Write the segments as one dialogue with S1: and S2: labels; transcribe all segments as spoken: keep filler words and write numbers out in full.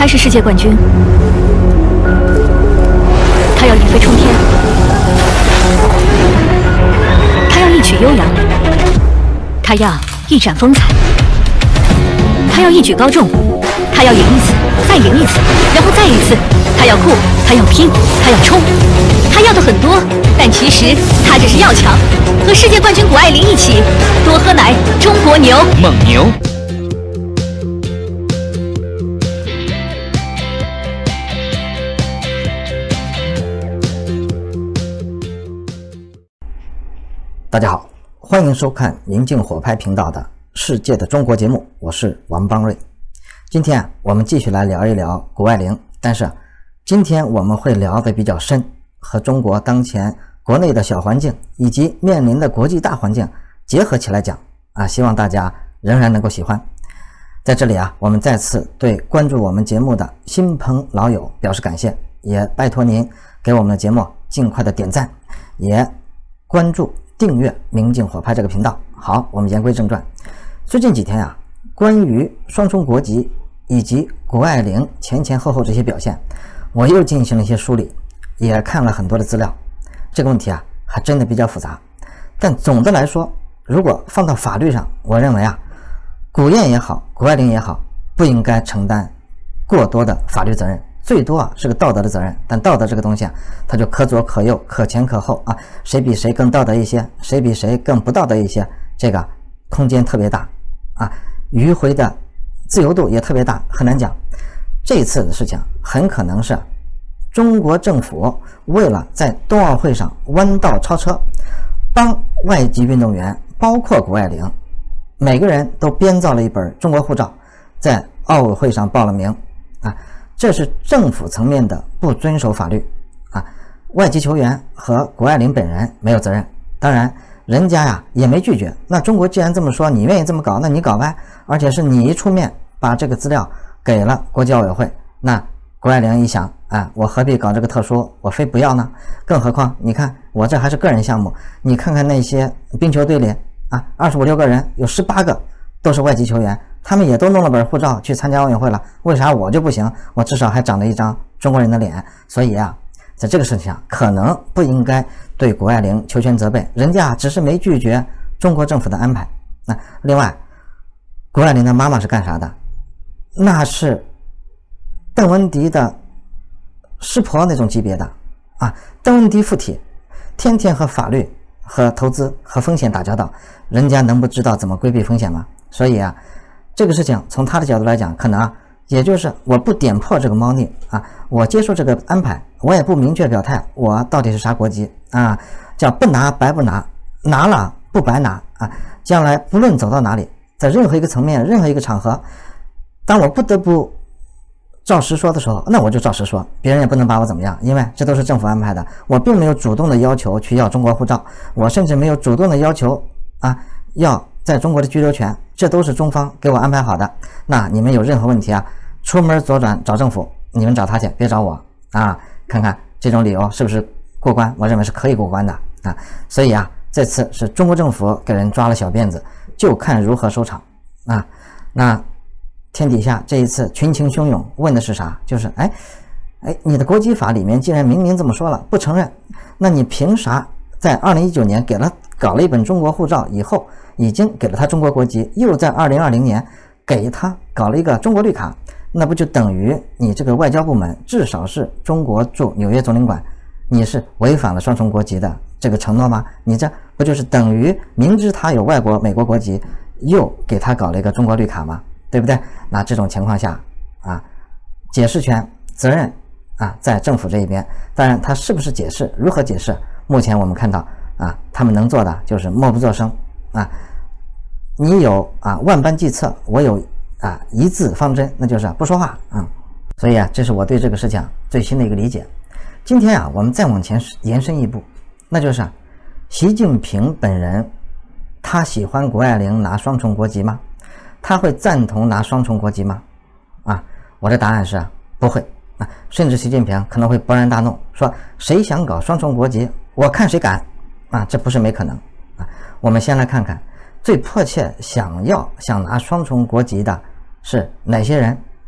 S1: 他是世界冠军，他要一飞冲天，他要一曲悠扬，他要一展风采，他要一举高中，他要赢一次，再赢一次，然后再一次。他要酷，他要拼，他要冲，他要的很多，但其实他只是要强。和世界冠军谷爱凌一起，多喝奶，中国牛，
S2: 蒙牛。
S3: 大家好，欢迎收看明镜火拍频道的《世界的中国》节目，我是王邦瑞。今天啊，我们继续来聊一聊谷爱凌，但是今天我们会聊得比较深，和中国当前国内的小环境以及面临的国际大环境结合起来讲啊，希望大家仍然能够喜欢。在这里啊，我们再次对关注我们节目的新朋老友表示感谢，也拜托您给我们的节目尽快的点赞，也关注订阅明镜火拍这个频道。好，我们言归正传。最近几天啊，关于双重国籍以及谷爱凌前前后后这些表现，我又进行了一些梳理，也看了很多的资料。这个问题啊，还真的比较复杂。但总的来说，如果放到法律上，我认为啊，谷燕也好，谷爱凌也好，不应该承担过多的法律责任，最多啊是个道德的责任。但道德这个东西啊，它就可左可右，可前可后啊，谁比谁更道德一些，谁比谁更不道德一些，这个空间特别大啊，迂回的自由度也特别大，很难讲。这次的事情很可能是中国政府为了在冬奥会上弯道超车，帮外籍运动员，包括谷爱凌，每个人都编造了一本中国护照，在奥委会上报了名啊，这是政府层面的不遵守法律啊。外籍球员和谷爱凌本人没有责任，当然人家呀也没拒绝。那中国既然这么说，你愿意这么搞，那你搞呗，而且是你出面把这个资料给了国际奥委会。那谷爱凌一想啊，我何必搞这个特殊，我非不要呢？更何况你看我这还是个人项目，你看看那些冰球队里啊，二十五六个人有十八个都是外籍球员，他们也都弄了本护照去参加奥运会了，为啥我就不行？我至少还长了一张中国人的脸。所以啊，在这个事情上可能不应该对谷爱凌求全责备，人家只是没拒绝中国政府的安排。那另外，谷爱凌的妈妈是干啥的？那是邓文迪的师婆那种级别的啊，邓文迪附体，天天和法律和投资和风险打交道，人家能不知道怎么规避风险吗？所以啊，这个事情从他的角度来讲，可能啊，也就是我不点破这个猫腻啊，我接受这个安排，我也不明确表态我到底是啥国籍啊，叫不拿白不拿，拿了不白拿啊，将来不论走到哪里，在任何一个层面，任何一个场合，当我不得不照实说的时候，那我就照实说，别人也不能把我怎么样，因为这都是政府安排的，我并没有主动的要求去要中国护照，我甚至没有主动的要求啊要在中国的居留权，这都是中方给我安排好的。那你们有任何问题啊，出门左转找政府，你们找他去，别找我啊，看看这种理由是不是过关，我认为是可以过关的啊。所以啊，这次是中国政府给人抓了小辫子，就看如何收场啊。那天底下这一次群情汹涌，问的是啥？就是哎哎，你的国籍法里面既然明明这么说了，不承认，那你凭啥在二零一九年给了搞了一本中国护照以后，已经给了他中国国籍，又在二零二零年给他搞了一个中国绿卡，那不就等于你这个外交部门，至少是中国驻纽约总领馆，你是违反了双重国籍的这个承诺吗？你这不就是等于明知他有外国美国国籍，又给他搞了一个中国绿卡吗？对不对？那这种情况下啊，解释权责任啊在政府这一边，当然他是不是解释，如何解释，目前我们看到啊，他们能做的就是默不作声啊。你有啊万般计策，我有啊一字方针，那就是不说话啊。所以啊，这是我对这个事情最新的一个理解。今天啊，我们再往前延伸一步，那就是啊，习近平本人他喜欢谷爱凌拿双重国籍吗？他会赞同拿双重国籍吗？啊，我的答案是不会啊，甚至习近平可能会勃然大怒，说谁想搞双重国籍，我看谁敢啊！这不是没可能啊。我们先来看看最迫切想要想拿双重国籍的是哪些人，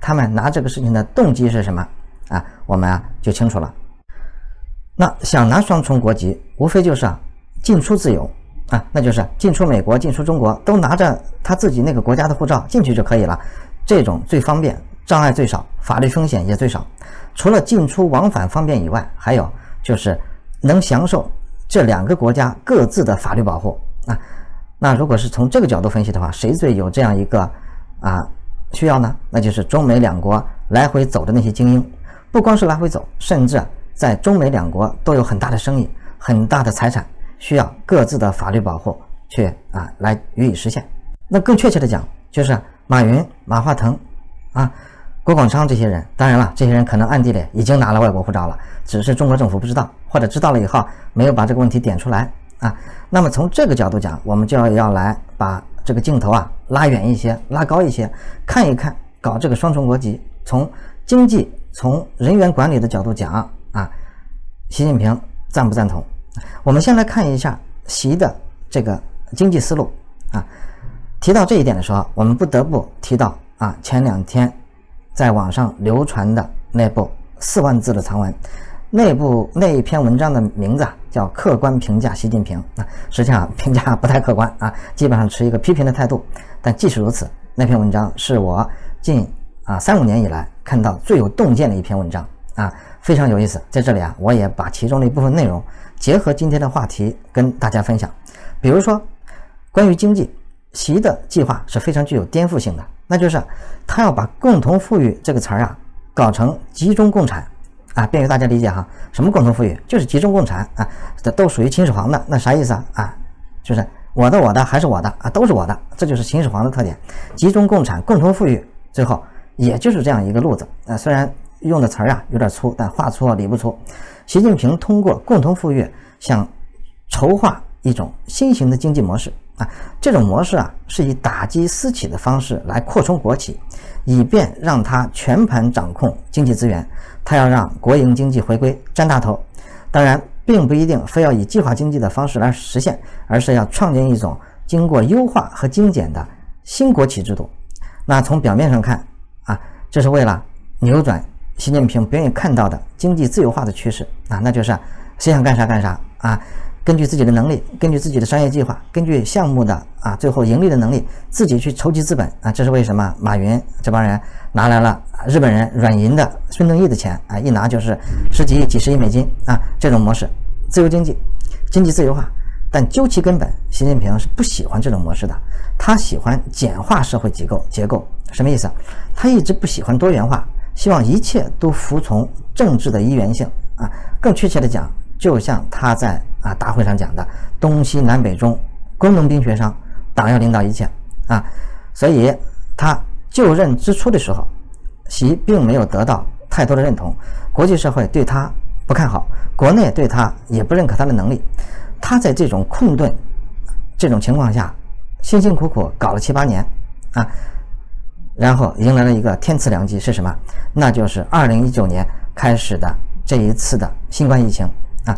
S3: 他们拿这个事情的动机是什么啊？我们啊就清楚了。那想拿双重国籍，无非就是啊进出自由啊，那就是进出美国、进出中国都拿着他自己那个国家的护照进去就可以了，这种最方便，障碍最少，法律风险也最少。除了进出往返方便以外，还有就是能享受这两个国家各自的法律保护啊。那如果是从这个角度分析的话，谁最有这样一个啊需要呢？那就是中美两国来回走的那些精英，不光是来回走，甚至在中美两国都有很大的生意、很大的财产，需要各自的法律保护去啊来予以实现。那更确切的讲，就是马云、马化腾啊、郭广昌这些人，当然了，这些人可能暗地里已经拿了外国护照了，只是中国政府不知道，或者知道了以后没有把这个问题点出来啊。那么从这个角度讲，我们就要要来把这个镜头啊拉远一些，拉高一些，看一看搞这个双重国籍，从经济、从人员管理的角度讲啊，习近平赞不赞同？我们先来看一下习的这个经济思路啊。提到这一点的时候，我们不得不提到啊前两天在网上流传的那部四万字的长文。那部那一篇文章的名字啊叫《客观评价习近平》啊，实际上评价不太客观啊，基本上持一个批评的态度。但即使如此，那篇文章是我近啊三五年以来看到最有洞见的一篇文章啊，非常有意思。在这里啊，我也把其中的一部分内容结合今天的话题跟大家分享。比如说，关于经济，习的计划是非常具有颠覆性的，那就是他要把共同富裕这个词儿啊搞成集中共产。啊，便于大家理解哈，什么共同富裕？就是集中共产啊，这都属于秦始皇的，那啥意思啊？啊，就是我的我的还是我的啊，都是我的，这就是秦始皇的特点。集中共产，共同富裕，最后也就是这样一个路子啊。虽然用的词儿啊有点粗，但话粗理不粗。习近平通过共同富裕想筹划一种新型的经济模式啊，这种模式啊是以打击私企的方式来扩充国企，以便让它全盘掌控经济资源。他要让国营经济回归占大头，当然并不一定非要以计划经济的方式来实现，而是要创建一种经过优化和精简的新国企制度。那从表面上看啊，这是为了扭转习近平不愿意看到的经济自由化的趋势啊，那就是谁想干啥干啥啊，根据自己的能力，根据自己的商业计划，根据项目的啊最后盈利的能力，自己去筹集资本啊。这是为什么马云这帮人拿来了日本人软银的孙正义的钱啊，一拿就是十几亿、几十亿美金啊，这种模式，自由经济，经济自由化。但究其根本，习近平是不喜欢这种模式的，他喜欢简化社会结构。结构什么意思？他一直不喜欢多元化，希望一切都服从政治的一元性啊。更确切的讲，就像他在啊大会上讲的，东西南北中，工农兵学商，党要领导一切啊。所以他就任之初的时候，习并没有得到太多的认同，国际社会对他不看好，国内对他也不认可他的能力。他在这种困顿这种情况下，辛辛苦苦搞了七八年啊，然后迎来了一个天赐良机，是什么？那就是二零一九年开始的这一次的新冠疫情啊。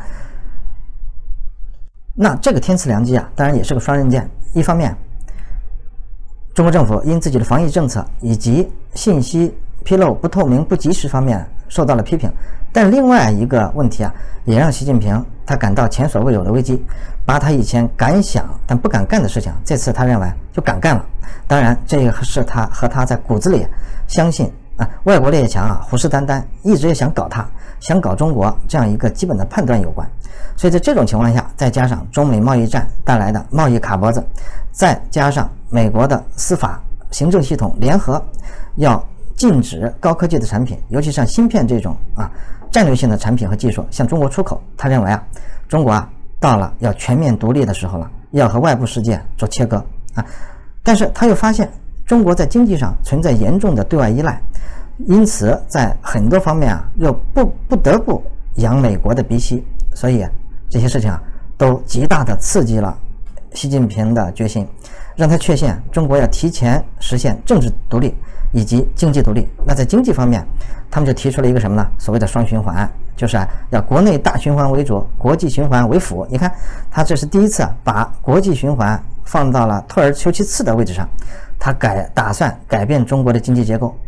S3: 那这个天赐良机啊，当然也是个双刃剑。一方面，中国政府因自己的防疫政策以及信息披露不透明、不及时方面受到了批评，但另外一个问题啊，也让习近平他感到前所未有的危机，把他以前敢想但不敢干的事情，这次他认为就敢干了。当然，这个是他和他在骨子里相信啊，外国列强啊虎视眈眈，一直也想搞他，想搞中国这样一个基本的判断有关。所以在这种情况下，再加上中美贸易战带来的贸易卡脖子，再加上美国的司法行政系统联合要禁止高科技的产品，尤其像芯片这种啊战略性的产品和技术向中国出口，他认为啊，中国啊到了要全面独立的时候了，要和外部世界做切割啊。但是他又发现中国在经济上存在严重的对外依赖，因此在很多方面啊又不不得不养美国的鼻息，所以这些事情啊都极大的刺激了习近平的决心，让他确信中国要提前实现政治独立以及经济独立。那在经济方面，他们就提出了一个什么呢？所谓的双循环，就是啊要国内大循环为主，国际循环为辅。你看，他这是第一次把国际循环放到了退而求其次的位置上，他改打算改变中国的经济结构。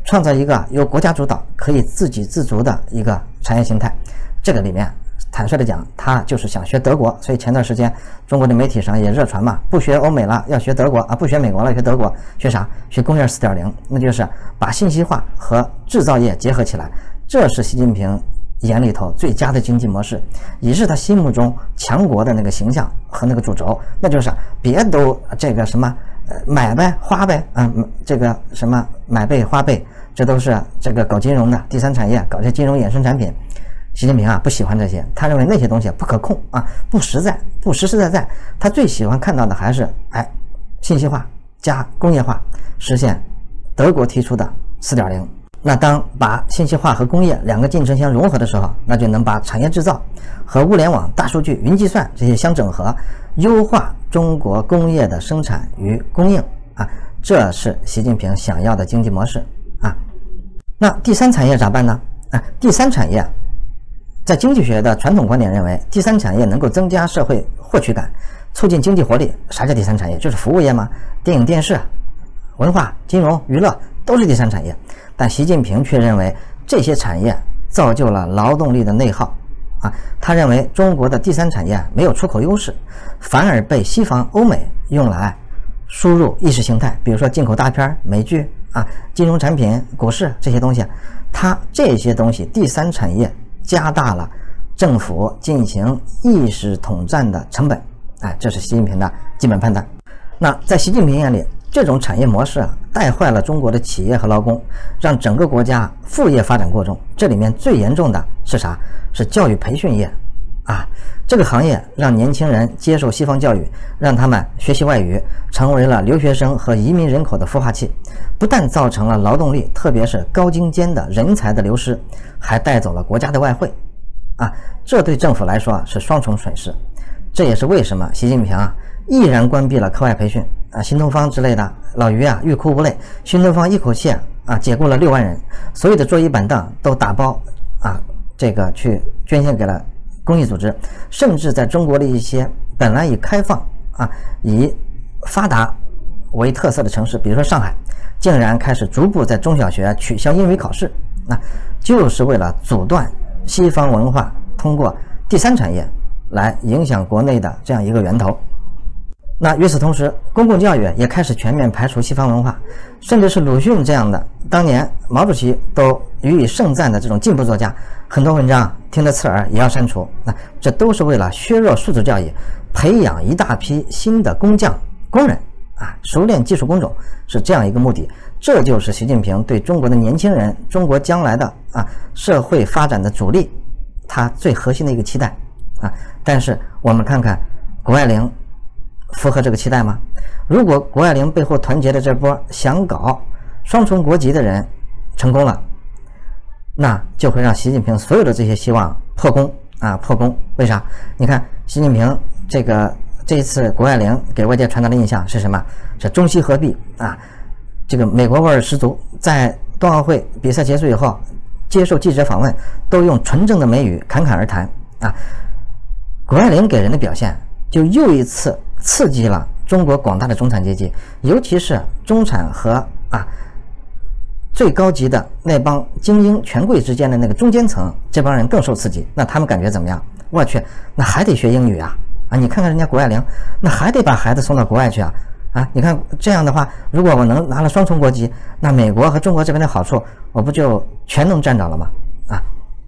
S3: 创造一个由国家主导、可以自给自足的一个产业形态。这个里面，坦率的讲，他就是想学德国。所以前段时间中国的媒体上也热传嘛，不学欧美了，要学德国啊；不学美国了，学德国。学啥？学工业 四点零， 那就是把信息化和制造业结合起来。这是习近平眼里头最佳的经济模式，也是他心目中强国的那个形象和那个主轴。那就是别都这个什么呃买呗花呗啊、嗯，这个什么买贝花呗，这都是这个搞金融的第三产业，搞这金融衍生产品。习近平啊不喜欢这些，他认为那些东西不可控啊，不实在，不实实在在。他最喜欢看到的还是哎信息化加工业化，实现德国提出的 四点零。那当把信息化和工业两个进程相融合的时候，那就能把产业制造和物联网、大数据、云计算这些相整合，优化中国工业的生产与供应啊，这是习近平想要的经济模式啊。那第三产业咋办呢？啊，第三产业在经济学的传统观点认为，第三产业能够增加社会获取感，促进经济活力。啥叫第三产业？就是服务业嘛，电影、电视、文化、金融、娱乐都是第三产业。但习近平却认为这些产业造就了劳动力的内耗啊，他认为中国的第三产业没有出口优势，反而被西方欧美用来输入意识形态，比如说进口大片、美剧啊、金融产品、股市这些东西，它这些东西第三产业加大了政府进行意识统战的成本，哎，这是习近平的基本判断。那在习近平眼里，这种产业模式啊，带坏了中国的企业和劳工，让整个国家副业发展过重。这里面最严重的是啥？是教育培训业啊，这个行业让年轻人接受西方教育，让他们学习外语，成为了留学生和移民人口的孵化器，不但造成了劳动力，特别是高精尖的人才的流失，还带走了国家的外汇啊，这对政府来说是双重损失。这也是为什么习近平啊毅然关闭了课外培训啊，新东方之类的老于啊欲哭无泪，新东方一口气啊解雇了六万人，所有的桌椅板凳都打包啊这个去捐献给了公益组织，甚至在中国的一些本来以开放啊以发达为特色的城市，比如说上海，竟然开始逐步在中小学取消英语考试，那就是为了阻断西方文化通过第三产业来影响国内的这样一个源头。那与此同时，公共教育也开始全面排除西方文化，甚至是鲁迅这样的当年毛主席都予以盛赞的这种进步作家，很多文章听得刺耳也要删除。那这都是为了削弱素质教育，培养一大批新的工匠工人啊，熟练技术工种，是这样一个目的。这就是习近平对中国的年轻人、中国将来的啊社会发展的主力，他最核心的一个期待啊。但是我们看看谷爱凌符合这个期待吗？如果谷爱凌背后团结的这波想搞双重国籍的人成功了，那就会让习近平所有的这些希望破功啊破功。为啥？你看习近平这个这一次谷爱凌给外界传达的印象是什么？是中西合璧啊，这个美国味儿十足。在冬奥会比赛结束以后，接受记者访问都用纯正的美语侃侃而谈啊。谷爱凌给人的表现就又一次刺激了中国广大的中产阶级，尤其是中产和啊最高级的那帮精英权贵之间的那个中间层，这帮人更受刺激。那他们感觉怎么样？我去，那还得学英语啊！啊，你看看人家谷爱凌，那还得把孩子送到国外去啊！啊，你看这样的话，如果我能拿了双重国籍，那美国和中国这边的好处，我不就全能占着了吗？啊！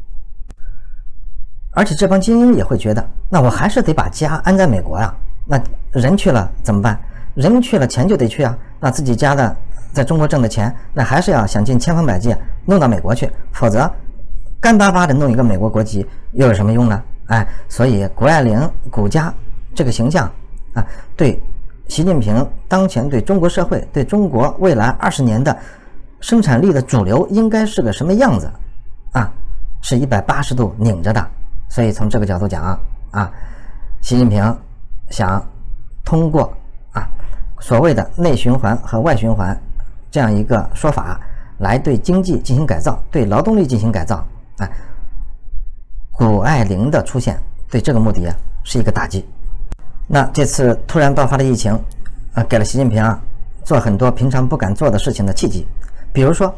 S3: 而且这帮精英也会觉得，那我还是得把家安在美国呀。那人去了怎么办？人去了，钱就得去啊。那自己家的在中国挣的钱，那还是要想尽千方百计弄到美国去，否则干巴巴的弄一个美国国籍又有什么用呢？哎，所以谷爱凌、谷家这个形象啊，对习近平当前对中国社会、对中国未来二十年的生产力的主流应该是个什么样子啊，是一百八十度拧着的。所以从这个角度讲啊，啊，习近平想通过啊所谓的内循环和外循环这样一个说法来对经济进行改造，对劳动力进行改造啊。谷爱凌的出现对这个目的啊是一个打击。那这次突然爆发的疫情啊，给了习近平啊做很多平常不敢做的事情的契机。比如说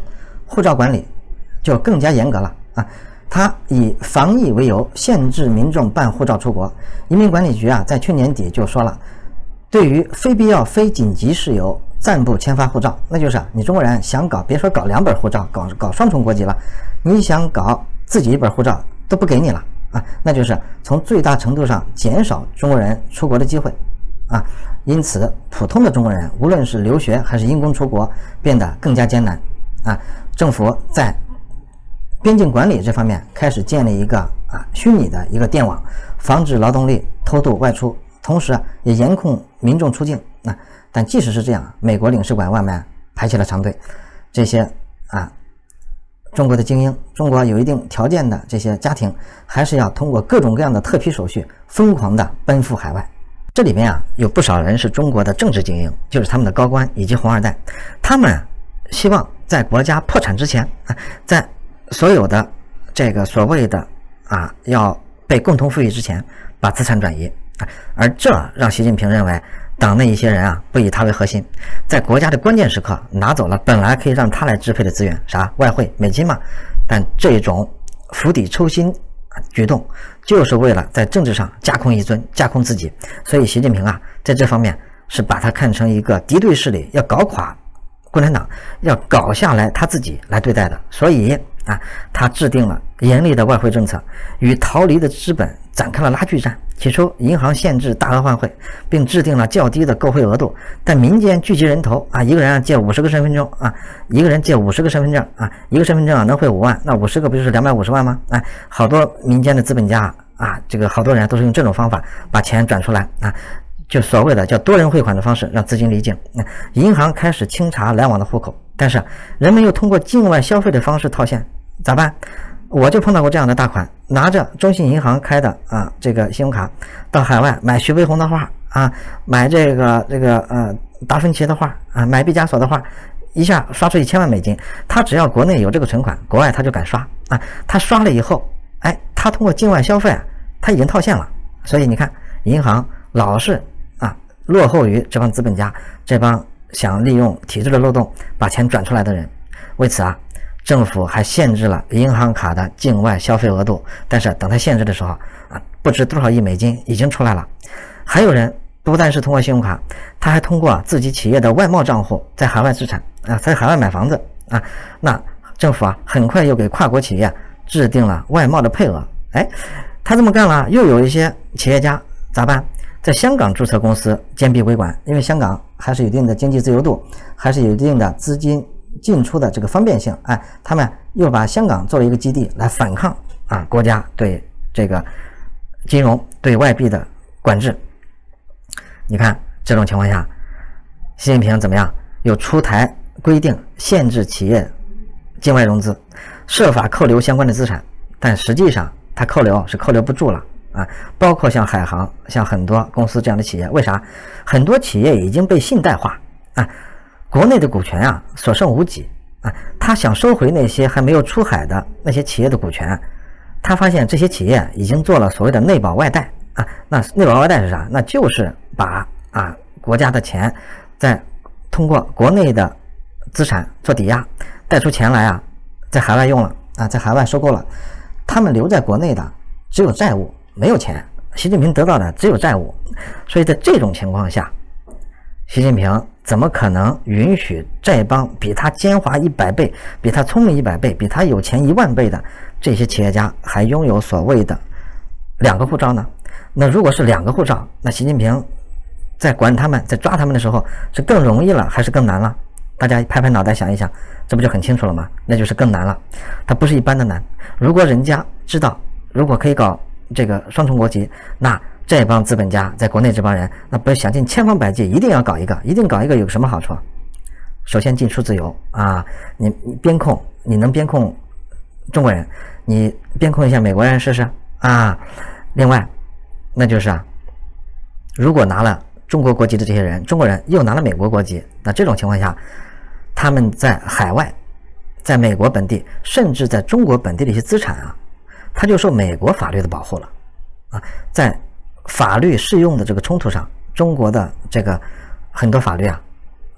S3: 护照管理就更加严格了啊。他以防疫为由，限制民众办护照出国。移民管理局啊，在去年底就说了，对于非必要、非紧急事由暂不签发护照，那就是你中国人想搞，别说搞两本护照，搞搞双重国籍了，你想搞自己一本护照都不给你了啊，那就是从最大程度上减少中国人出国的机会啊。因此，普通的中国人，无论是留学还是因公出国，变得更加艰难啊。政府在边境管理这方面开始建立一个啊虚拟的一个电网，防止劳动力偷渡外出，同时啊也严控民众出境啊。但即使是这样，美国领事馆外面排起了长队，这些啊中国的精英，中国有一定条件的这些家庭，还是要通过各种各样的特批手续，疯狂的奔赴海外。这里面啊有不少人是中国的政治精英，就是他们的高官以及红二代，他们希望在国家破产之前啊，在所有的这个所谓的啊要被共同富裕之前，把资产转移啊，而这让习近平认为党内一些人啊不以他为核心，在国家的关键时刻拿走了本来可以让他来支配的资源，啥外汇美金嘛。但这种釜底抽薪举动就是为了在政治上架空一尊，架空自己。所以习近平啊在这方面是把他看成一个敌对势力，要搞垮共产党，要搞下来他自己来对待的。所以啊，他制定了严厉的外汇政策，与逃离的资本展开了拉锯战。起初，银行限制大额换汇，并制定了较低的购汇额度，但民间聚集人头啊，一个人借五十个身份证啊，一个人借五十个身份证啊，一个身份证啊能汇五万，那五十个不就是两百五十万吗？哎，好多民间的资本家啊，这个好多人都是用这种方法把钱转出来啊。就所谓的叫多人汇款的方式，让资金离境。银行开始清查来往的户口，但是人们又通过境外消费的方式套现，咋办？我就碰到过这样的大款，拿着中信银行开的啊这个信用卡，到海外买徐悲鸿的画啊，买这个这个呃达芬奇的画啊，买毕加索的画，一下刷出一千万美金。他只要国内有这个存款，国外他就敢刷啊。他刷了以后，哎，他通过境外消费啊，他已经套现了。所以你看，银行老是啊落后于这帮资本家，这帮想利用体制的漏洞把钱转出来的人。为此啊，政府还限制了银行卡的境外消费额度，但是等他限制的时候啊，不知多少亿美金已经出来了。还有人不但是通过信用卡，他还通过自己企业的外贸账户在海外资产啊，在海外买房子啊。那政府啊，很快又给跨国企业制定了外贸的配额。哎，他这么干了，又有一些企业家咋办？在香港注册公司坚壁规管，因为香港还是有一定的经济自由度，还是有一定的资金进出的这个方便性。哎，他们又把香港作为一个基地来反抗啊国家对这个金融对外币的管制。你看这种情况下，习近平怎么样？又出台规定限制企业境外融资，设法扣留相关的资产，但实际上他扣留是扣留不住了啊！包括像海航、像很多公司这样的企业，为啥？很多企业已经被信贷化啊，国内的股权啊所剩无几啊，他想收回那些还没有出海的那些企业的股权，他发现这些企业已经做了所谓的内保外贷啊。那内保外贷是啥？那就是把啊国家的钱再通过国内的资产做抵押，贷出钱来啊，在海外用了啊，在海外收购了，他们留在国内的只有债务没有钱，习近平得到的只有债务。所以在这种情况下，习近平怎么可能允许这帮比他奸猾一百倍、比他聪明一百倍、比他有钱一万倍的这些企业家还拥有所谓的两个护照呢？那如果是两个护照，那习近平在管他们、在抓他们的时候是更容易了还是更难了？大家拍拍脑袋想一想，这不就很清楚了吗？那就是更难了，它不是一般的难。如果人家知道，如果可以搞这个双重国籍，那这帮资本家在国内这帮人，那不是想尽千方百计一定要搞一个，一定搞一个有什么好处？首先进出自由啊，你你边控，你能边控中国人，你边控一下美国人试试啊。另外，那就是啊，如果拿了中国国籍的这些人，中国人又拿了美国国籍，那这种情况下，他们在海外，在美国本地，甚至在中国本地的一些资产啊，他就受美国法律的保护了啊。在法律适用的这个冲突上，中国的这个很多法律啊，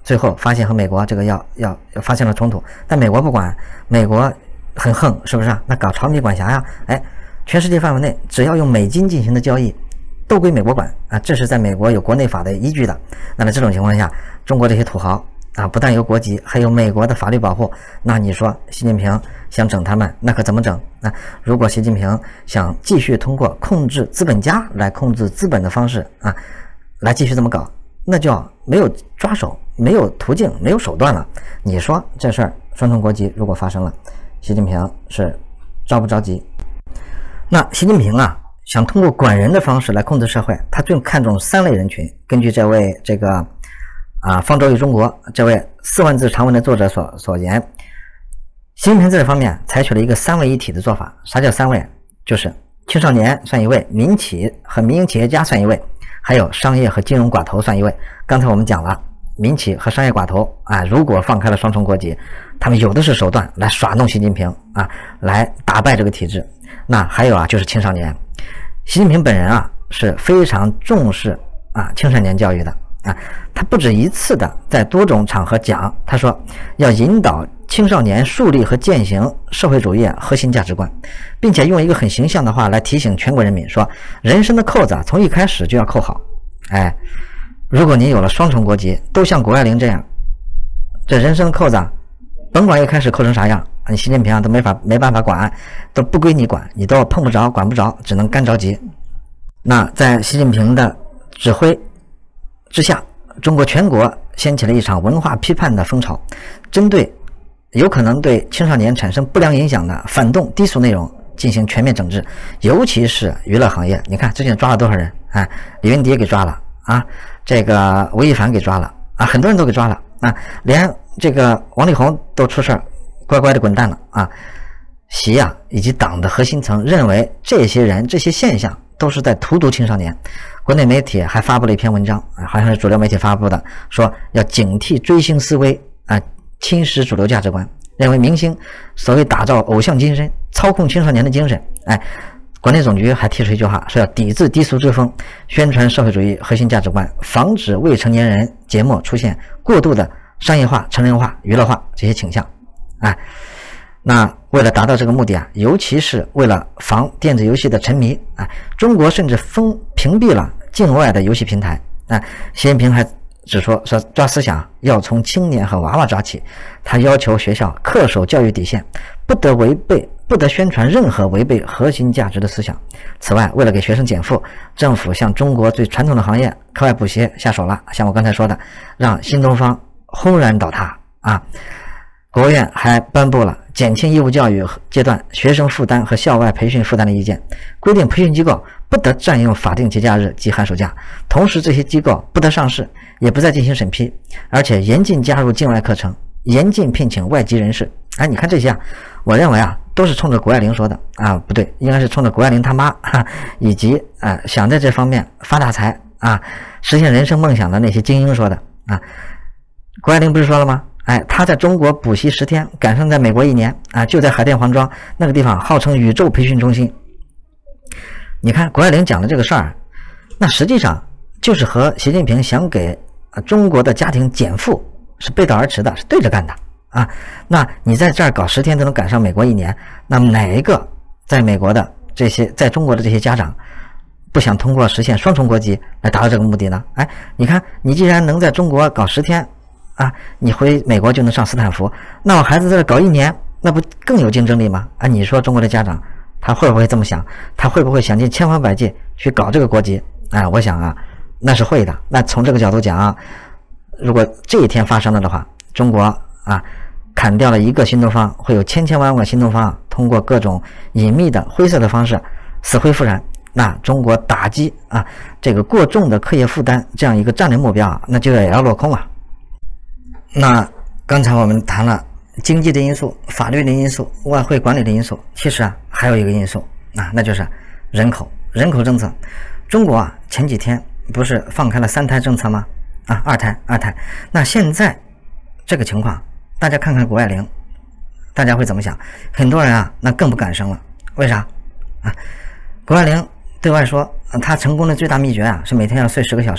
S3: 最后发现和美国这个要要要发生了冲突，但美国不管，美国很横，是不是啊？那搞朝米管辖呀？哎，全世界范围内只要用美金进行的交易，都归美国管啊，这是在美国有国内法的依据的。那么这种情况下，中国这些土豪啊，不但有国籍，还有美国的法律保护，那你说习近平想整他们，那可怎么整？那如果习近平想继续通过控制资本家来控制资本的方式啊，来继续这么搞，那就没有抓手，没有途径，没有手段了。你说这事儿双重国籍如果发生了，习近平是着不着急？那习近平啊，想通过管人的方式来控制社会，他最看重三类人群。根据这位这个啊方舟与中国这位四万字长文的作者所所言，习近平在这方面采取了一个三位一体的做法。啥叫三位？就是青少年算一位，民企和民营企业家算一位，还有商业和金融寡头算一位。刚才我们讲了，民企和商业寡头啊，如果放开了双重国籍，他们有的是手段来耍弄习近平啊，来打败这个体制。那还有啊，就是青少年。习近平本人啊是非常重视啊青少年教育的啊，他不止一次的在多种场合讲，他说要引导青少年树立和践行社会主义核心价值观，并且用一个很形象的话来提醒全国人民说，人生的扣子啊从一开始就要扣好。哎，如果你有了双重国籍，都像谷爱凌这样，这人生的扣子啊，甭管一开始扣成啥样，你习近平啊都没法没办法管，都不归你管，你都碰不着管不着，只能干着急。那在习近平的指挥之下，中国全国掀起了一场文化批判的风潮，针对有可能对青少年产生不良影响的反动低俗内容进行全面整治，尤其是娱乐行业。你看最近抓了多少人啊？李云迪给抓了啊，这个吴亦凡给抓了啊，很多人都给抓了啊，连这个王力宏都出事儿，乖乖的滚蛋了啊！习啊以及党的核心层认为这些人这些现象都是在荼毒青少年。国内媒体还发布了一篇文章啊，好像是主流媒体发布的，说要警惕追星思维啊，侵蚀主流价值观，认为明星所谓打造偶像精神，操控青少年的精神。哎，国内总局还提出一句话，说要抵制低俗之风，宣传社会主义核心价值观，防止未成年人节目出现过度的商业化、成人化、娱乐化这些倾向。哎，那为了达到这个目的啊，尤其是为了防电子游戏的沉迷啊，中国甚至封屏蔽了境外的游戏平台啊。习近平还指出说，抓思想要从青年和娃娃抓起，他要求学校恪守教育底线，不得违背、不得宣传任何违背核心价值的思想。此外，为了给学生减负，政府向中国最传统的行业课外补习下手了，像我刚才说的，让新东方轰然倒塌啊。国务院还颁布了减轻义务教育阶段学生负担和校外培训负担的意见，规定培训机构不得占用法定节假日及寒暑假，同时这些机构不得上市，也不再进行审批，而且严禁加入境外课程，严禁聘请外籍人士。哎，你看这些啊，我认为啊都是冲着谷爱凌说的啊，不对，应该是冲着谷爱凌他妈哈，以及啊想在这方面发大财啊，实现人生梦想的那些精英说的啊。谷爱凌不是说了吗？哎，他在中国补习十天，赶上在美国一年啊，就在海淀黄庄那个地方，号称宇宙培训中心。你看谷爱凌讲的这个事儿，那实际上就是和习近平想给啊中国的家庭减负是背道而驰的，是对着干的啊。那你在这儿搞十天都能赶上美国一年，那么哪一个在美国的这些在中国的这些家长不想通过实现双重国籍来达到这个目的呢？哎，你看你既然能在中国搞十天啊，你回美国就能上斯坦福，那我孩子在这搞一年，那不更有竞争力吗？啊，你说中国的家长他会不会这么想？他会不会想尽千方百计去搞这个国籍？啊，我想啊，那是会的。那从这个角度讲啊，如果这一天发生了的话，中国啊砍掉了一个新东方，会有千千万万个新东方通过各种隐秘的灰色的方式死灰复燃。那中国打击啊这个过重的课业负担这样一个战略目标啊，那就也要落空了。那刚才我们谈了经济的因素、法律的因素、外汇管理的因素，其实啊还有一个因素啊，那就是人口人口政策。中国啊前几天不是放开了三胎政策吗？啊，二胎二胎。那现在这个情况，大家看看谷爱凌，大家会怎么想？很多人啊那更不敢生了。为啥啊？谷爱凌对外说，他成功的最大秘诀啊是每天要睡十个小时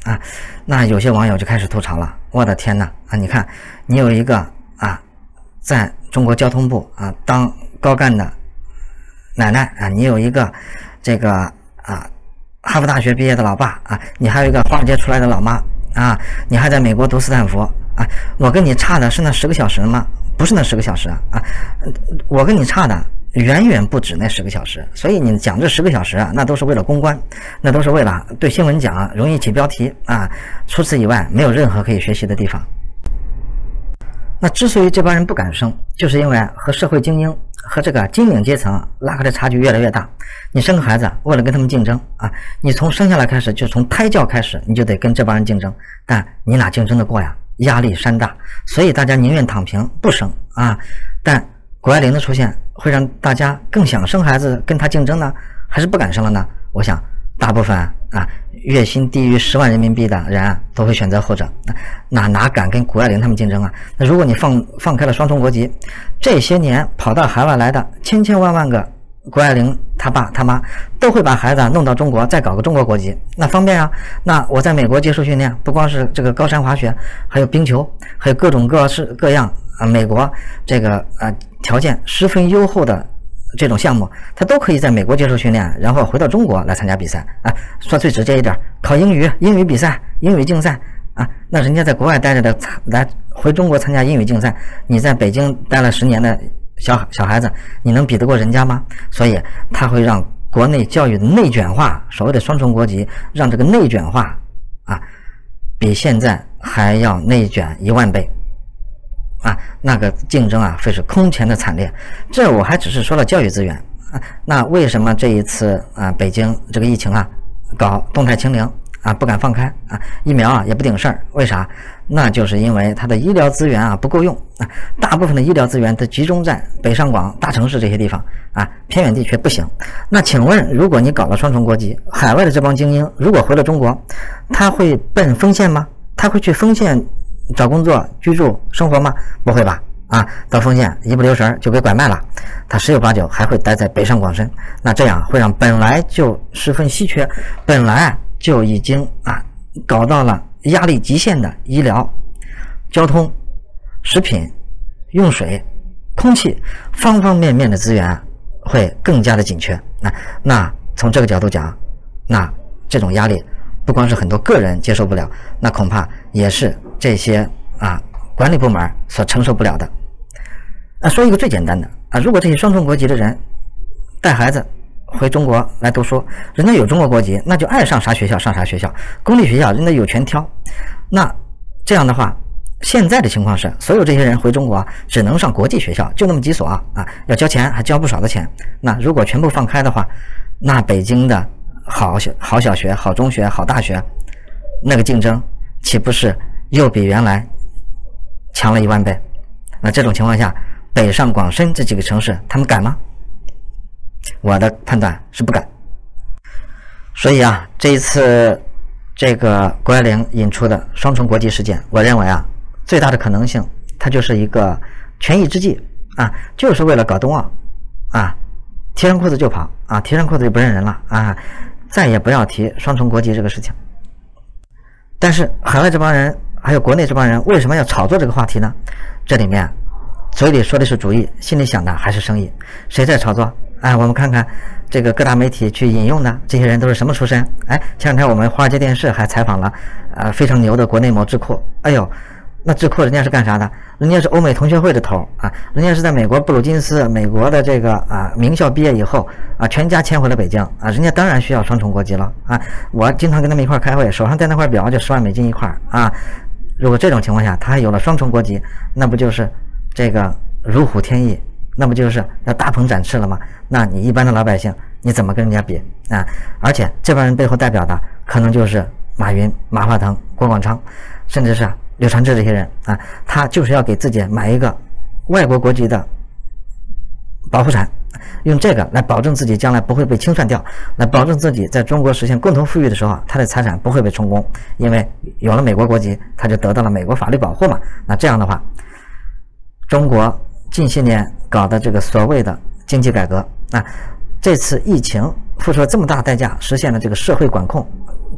S3: 啊。那有些网友就开始吐槽了，我的天哪啊！你看你有一个啊，在中国交通部啊当高干的奶奶啊，你有一个这个啊哈佛大学毕业的老爸啊，你还有一个华尔街出来的老妈啊，你还在美国读斯坦福啊，我跟你差的是那十个小时吗？不是那十个小时啊啊，我跟你差的远远不止那十个小时，所以你讲这十个小时啊，那都是为了公关，那都是为了对新闻讲容易起标题啊，除此以外没有任何可以学习的地方。那之所以这帮人不敢生，就是因为和社会精英和这个金领阶层拉开的差距越来越大。你生个孩子为了跟他们竞争啊，你从生下来开始就从胎教开始你就得跟这帮人竞争，但你哪竞争得过呀？压力山大，所以大家宁愿躺平不生啊。但谷爱凌的出现会让大家更想生孩子跟他竞争呢，还是不敢生了呢？我想大部分啊月薪低于十万人民币的人啊都会选择后者，那哪敢跟谷爱凌他们竞争啊？那如果你放放开了双重国籍，这些年跑到海外来的千千万万个谷爱凌他爸他妈都会把孩子弄到中国，再搞个中国国籍，那方便啊。那我在美国接受训练，不光是这个高山滑雪，还有冰球，还有各种各式各样啊美国这个啊条件十分优厚的这种项目，他都可以在美国接受训练，然后回到中国来参加比赛啊。说最直接一点，考英语，英语比赛，英语竞赛啊，那人家在国外待着的来回中国参加英语竞赛，你在北京待了十年的小小孩子，你能比得过人家吗？所以他会让国内教育的内卷化，所谓的双重国籍，让这个内卷化啊，比现在还要内卷一万倍啊！那个竞争啊，会是空前的惨烈。这我还只是说了教育资源啊，那为什么这一次啊，北京这个疫情啊，搞动态清零啊，不敢放开啊，疫苗啊也不顶事儿？为啥？那就是因为它的医疗资源啊不够用啊，大部分的医疗资源都集中在北上广大城市这些地方啊，偏远地区不行。那请问，如果你搞了双重国籍，海外的这帮精英如果回了中国，他会奔丰县吗？他会去丰县找工作、居住、生活吗？不会吧？啊，到丰县一不留神就给拐卖了，他十有八九还会待在北上广深。那这样会让本来就十分稀缺，本来就已经啊搞到了压力极限的医疗、交通、食品、用水、空气方方面面的资源会更加的紧缺。那那从这个角度讲，那这种压力不光是很多个人接受不了，那恐怕也是这些啊管理部门所承受不了的。那说一个最简单的啊，如果这些双重国籍的人带孩子回中国来读书，人家有中国国籍，那就爱上啥学校上啥学校，公立学校人家有权挑。那这样的话，现在的情况是，所有这些人回中国只能上国际学校，就那么几所啊，要交钱，还交不少的钱。那如果全部放开的话，那北京的好小好小学、好中学、好大学，那个竞争岂不是又比原来强了一万倍？那这种情况下，北上广深这几个城市，他们敢吗？我的判断是不敢。所以啊，这一次这个谷爱凌引出的双重国籍事件，我认为啊，最大的可能性，它就是一个权宜之计啊，就是为了搞冬奥啊，提上裤子就跑啊，提上裤子就不认人了啊，再也不要提双重国籍这个事情。但是海外这帮人还有国内这帮人为什么要炒作这个话题呢？这里面嘴里说的是主义，心里想的还是生意。谁在炒作？哎，我们看看这个各大媒体去引用的这些人都是什么出身？哎，前两天我们华尔街电视还采访了呃非常牛的国内某智库。哎呦，那智库人家是干啥的？人家是欧美同学会的头啊，人家是在美国布鲁金斯美国的这个啊名校毕业以后啊，全家迁回了北京啊，人家当然需要双重国籍了啊。我经常跟他们一块开会，手上戴那块表就十万美金一块啊。如果这种情况下他还有了双重国籍，那不就是这个如虎添翼？那不就是要大鹏展翅了吗？那你一般的老百姓你怎么跟人家比啊？而且这帮人背后代表的可能就是马云、马化腾、郭广昌，甚至是柳传志这些人啊，他就是要给自己买一个外国国籍的保护产，用这个来保证自己将来不会被清算掉，来保证自己在中国实现共同富裕的时候，他的财产不会被充公，因为有了美国国籍，他就得到了美国法律保护嘛。那这样的话，中国近些年搞的这个所谓的经济改革啊，这次疫情付出了这么大代价，实现了这个社会管控，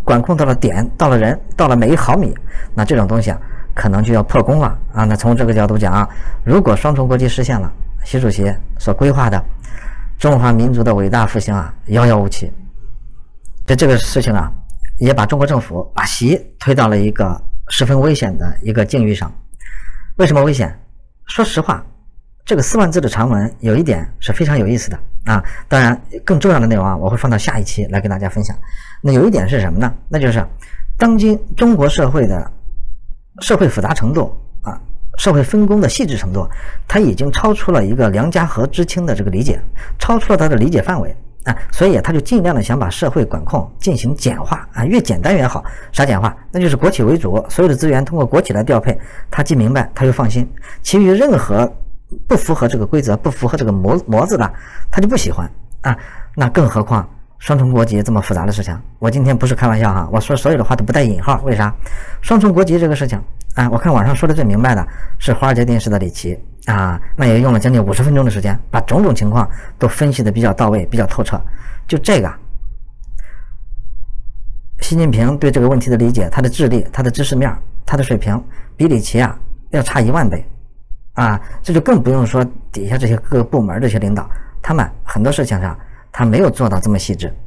S3: 管控到了点，到了人，到了每一毫米，那这种东西啊，可能就要破功了啊。那从这个角度讲啊，如果双重国籍实现了，习主席所规划的中华民族的伟大复兴啊，遥遥无期。这这个事情啊，也把中国政府把习推到了一个十分危险的一个境遇上。为什么危险？说实话，这个四万字的长文有一点是非常有意思的啊。当然，更重要的内容啊，我会放到下一期来跟大家分享。那有一点是什么呢？那就是当今中国社会的社会复杂程度啊，社会分工的细致程度，它已经超出了一个梁家河知青的这个理解，超出了他的理解范围啊，所以他就尽量的想把社会管控进行简化啊，越简单越好。啥简化？那就是国企为主，所有的资源通过国企来调配，他既明白他又放心，其余任何不符合这个规则、不符合这个模模子的，他就不喜欢啊。那更何况双重国籍这么复杂的事情，我今天不是开玩笑哈，我说所有的话都不带引号。为啥？双重国籍这个事情啊，我看网上说的最明白的是华尔街电视的李琦啊，那也用了将近五十分钟的时间，把种种情况都分析的比较到位、比较透彻。就这个，习近平对这个问题的理解，他的智力、他的知识面、他的水平，比李琦啊要差一万倍。啊，这就更不用说底下这些各个部门这些领导，他们很多事情上他没有做到这么细致。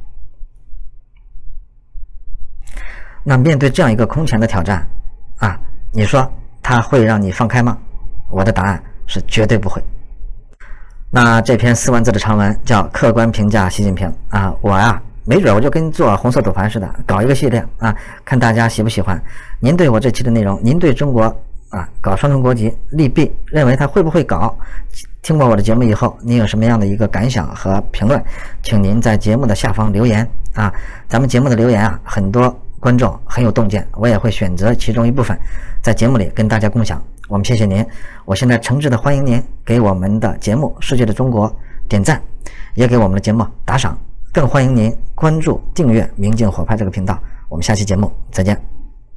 S3: 那面对这样一个空前的挑战啊，你说他会让你放开吗？我的答案是绝对不会。那这篇四万字的长文叫《客观评价习近平》啊，我呀没准我就跟做红色赌盘似的，搞一个系列啊，看大家喜不喜欢。您对我这期的内容，您对中国啊，搞双重国籍利弊，认为他会不会搞？听过我的节目以后，您有什么样的一个感想和评论？请您在节目的下方留言啊。咱们节目的留言啊，很多观众很有洞见，我也会选择其中一部分在节目里跟大家共享。我们谢谢您，我现在诚挚的欢迎您给我们的节目《世界的中国》点赞，也给我们的节目打赏，更欢迎您关注、订阅“明镜火拍”这个频道。我们下期节目再见。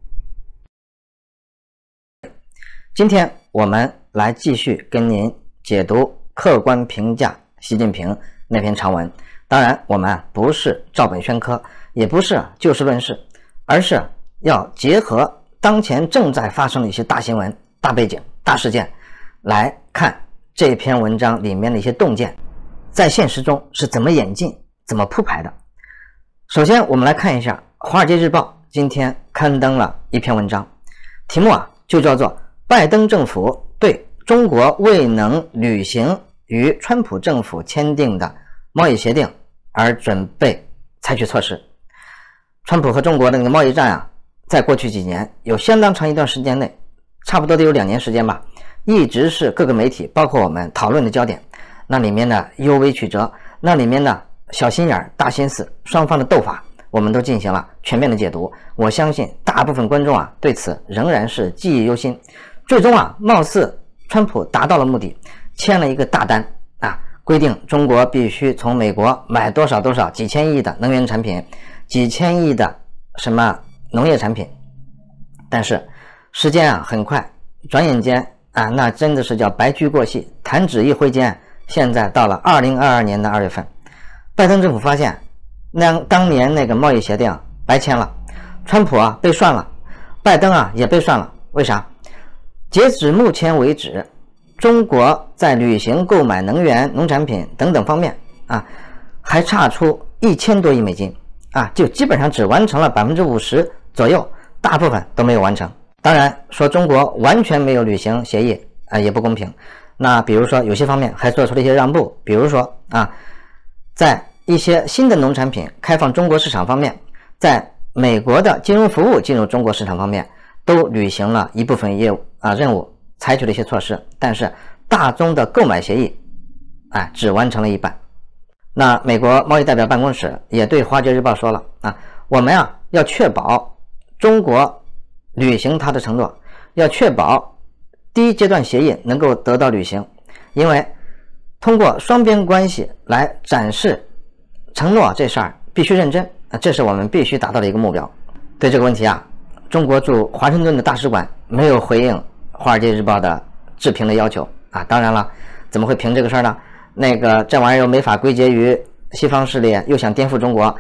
S3: 今天我们来继续跟您解读客观评价习近平那篇长文。当然我们不是照本宣科，也不是就事论事，而是要结合当前正在发生的一些大新闻、大背景、大事件来看这篇文章里面的一些洞见在现实中是怎么演进、怎么铺排的。首先我们来看一下《华尔街日报》今天刊登了一篇文章，题目啊就叫做拜登政府对中国未能履行与川普政府签订的贸易协定而准备采取措施。川普和中国的那个贸易战啊，在过去几年有相当长一段时间内，差不多得有两年时间吧，一直是各个媒体包括我们讨论的焦点。那里面的幽微曲折，那里面的小心眼大心思，双方的斗法，我们都进行了全面的解读。我相信大部分观众啊对此仍然是记忆犹新。最终啊，貌似川普达到了目的，签了一个大单啊，规定中国必须从美国买多少多少几千亿的能源产品，几千亿的什么农业产品。但是时间啊很快，转眼间啊，那真的是叫白驹过隙，弹指一挥间，现在到了二零二二年的二月份，拜登政府发现那当年那个贸易协定白签了，川普啊被涮了，拜登啊也被涮了。为啥？截止目前为止，中国在履行购买能源、农产品等等方面啊，还差出一千多亿美金啊，就基本上只完成了百分之五十左右，大部分都没有完成。当然，说中国完全没有履行协议啊，也不公平。那比如说有些方面还做出了一些让步，比如说啊，在一些新的农产品开放中国市场方面，在美国的金融服务进入中国市场方面，都履行了一部分业务啊任务，采取了一些措施，但是大宗的购买协议啊只完成了一半。那美国贸易代表办公室也对《华尔街日报》说了啊，我们啊要确保中国履行它的承诺，要确保第一阶段协议能够得到履行，因为通过双边关系来展示承诺这事儿必须认真啊，这是我们必须达到的一个目标。对这个问题啊，中国驻华盛顿的大使馆没有回应《华尔街日报》的置评的要求啊。当然了，怎么会评这个事儿呢？那个这玩意儿又没法归结于西方势力，又想颠覆中国，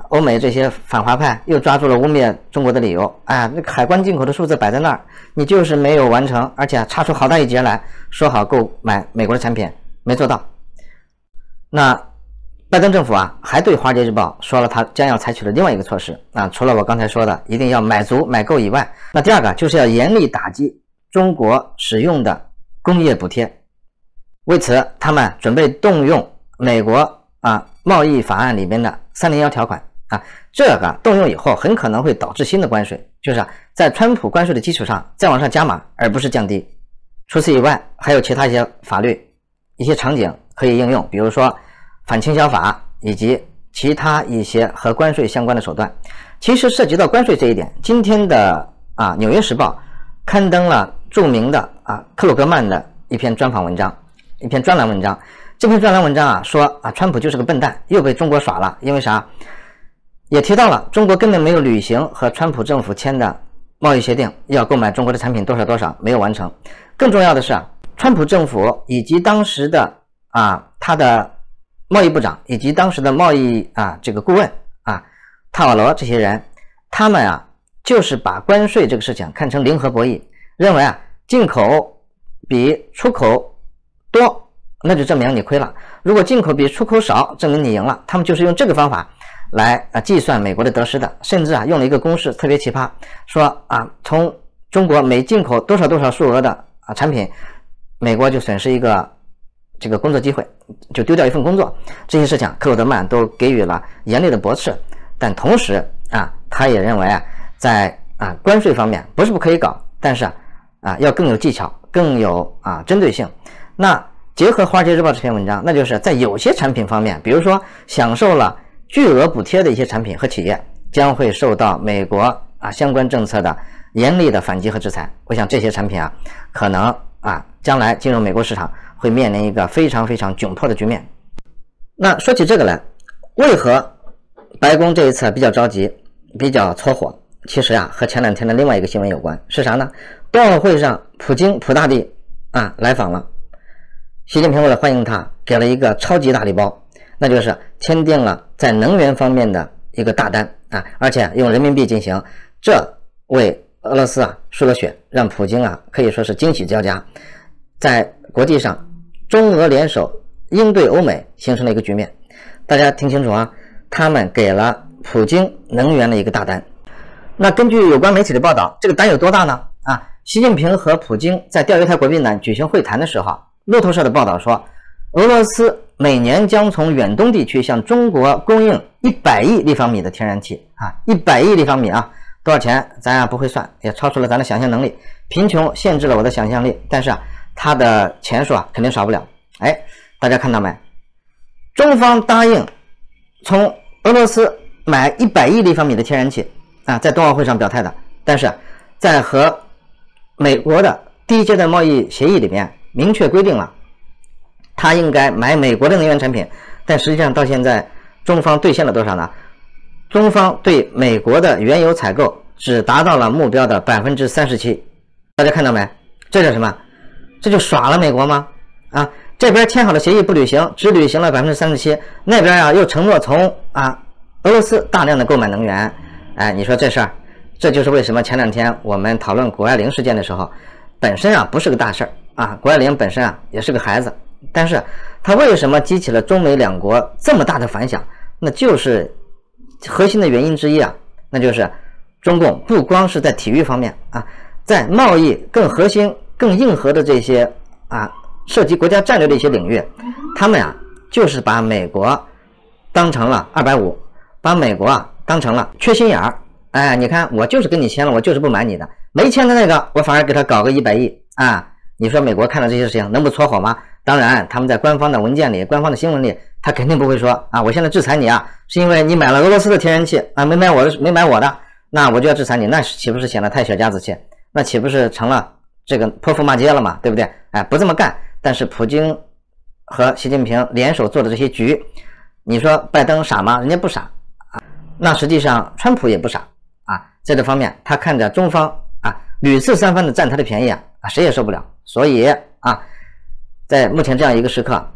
S3: 欧美这些反华派又抓住了污蔑中国的理由。哎呀，那海关进口的数字摆在那儿，你就是没有完成，而且差出好大一截来，说好购买美国的产品，没做到。那拜登政府啊，还对《华尔街日报》说了他将要采取的另外一个措施啊，除了我刚才说的一定要买足买够以外，那第二个就是要严厉打击中国使用的工业补贴。为此，他们准备动用美国啊贸易法案里边的三零一条款啊，这个动用以后很可能会导致新的关税，就是啊在川普关税的基础上再往上加码，而不是降低。除此以外，还有其他一些法律、一些场景可以应用，比如说反倾销法以及其他一些和关税相关的手段。其实涉及到关税这一点，今天的啊《纽约时报》刊登了著名的啊克鲁格曼的一篇专访文章。一篇专栏文章，这篇专栏文章啊说啊，川普就是个笨蛋，又被中国耍了。因为啥？也提到了中国根本没有履行和川普政府签的贸易协定，要购买中国的产品多少多少，没有完成。更重要的是啊，川普政府以及当时的啊他的贸易部长以及当时的贸易啊这个顾问啊塔瓦罗这些人，他们啊就是把关税这个事情看成零和博弈，认为啊进口比出口多，那就证明你亏了；如果进口比出口少，证明你赢了。他们就是用这个方法来啊计算美国的得失的，甚至啊用了一个公式特别奇葩，说啊从中国每进口多少多少数额的啊产品，美国就损失一个这个工作机会，就丢掉一份工作。这些事情克鲁德曼都给予了严厉的驳斥，但同时啊他也认为啊在啊关税方面不是不可以搞，但是啊啊要更有技巧，更有啊针对性。那结合《华尔街日报》这篇文章，那就是在有些产品方面，比如说享受了巨额补贴的一些产品和企业，将会受到美国啊相关政策的严厉的反击和制裁。我想这些产品啊，可能啊将来进入美国市场会面临一个非常非常窘迫的局面。那说起这个来，为何白宫这一次比较着急，比较搓火？其实啊，和前两天的另外一个新闻有关，是啥呢？冬奥会上，普京普大帝啊来访了。习近平为了欢迎他，给了一个超级大礼包，那就是签订了在能源方面的一个大单啊，而且用人民币进行，这为俄罗斯啊输了血，让普京啊可以说是惊喜交加。在国际上，中俄联手应对欧美，形成了一个局面。大家听清楚啊，他们给了普京能源的一个大单。那根据有关媒体的报道，这个单有多大呢？啊，习近平和普京在钓鱼台国宾馆举行会谈的时候，路透社的报道说，俄罗斯每年将从远东地区向中国供应一百亿立方米的天然气啊，一百亿立方米啊，多少钱咱啊不会算，也超出了咱的想象能力。贫穷限制了我的想象力，但是啊，它的钱数啊肯定少不了。哎，大家看到没？中方答应从俄罗斯买一百亿立方米的天然气啊，在冬奥会上表态的，但是在和美国的第一阶段贸易协议里面明确规定了，他应该买美国的能源产品，但实际上到现在中方兑现了多少呢？中方对美国的原油采购只达到了目标的 百分之三十七。 大家看到没？这叫什么？这就耍了美国吗？啊，这边签好了协议不履行，只履行了 百分之三十七， 那边啊又承诺从啊俄罗斯大量的购买能源。哎，你说这事儿，这就是为什么前两天我们讨论谷爱凌事件的时候，本身啊不是个大事儿啊，谷爱凌本身啊也是个孩子，但是他为什么激起了中美两国这么大的反响？那就是核心的原因之一啊，那就是中共不光是在体育方面啊，在贸易更核心、更硬核的这些啊涉及国家战略的一些领域，他们啊就是把美国当成了二百五，把美国啊当成了缺心眼儿。哎，你看我就是跟你签了，我就是不买你的，没签的那个我反而给他搞个一百亿啊！你说美国看到这些事情能不搓火吗？当然，他们在官方的文件里、官方的新闻里，他肯定不会说啊，我现在制裁你啊，是因为你买了俄罗斯的天然气啊，没买我的，没买我的，那我就要制裁你，那岂不是显得太小家子气？那岂不是成了这个泼妇骂街了嘛？对不对？哎，不这么干。但是普京和习近平联手做的这些局，你说拜登傻吗？人家不傻啊。那实际上川普也不傻啊，在这方面他看着中方啊屡次三番的占他的便宜啊，谁也受不了。所以啊，在目前这样一个时刻，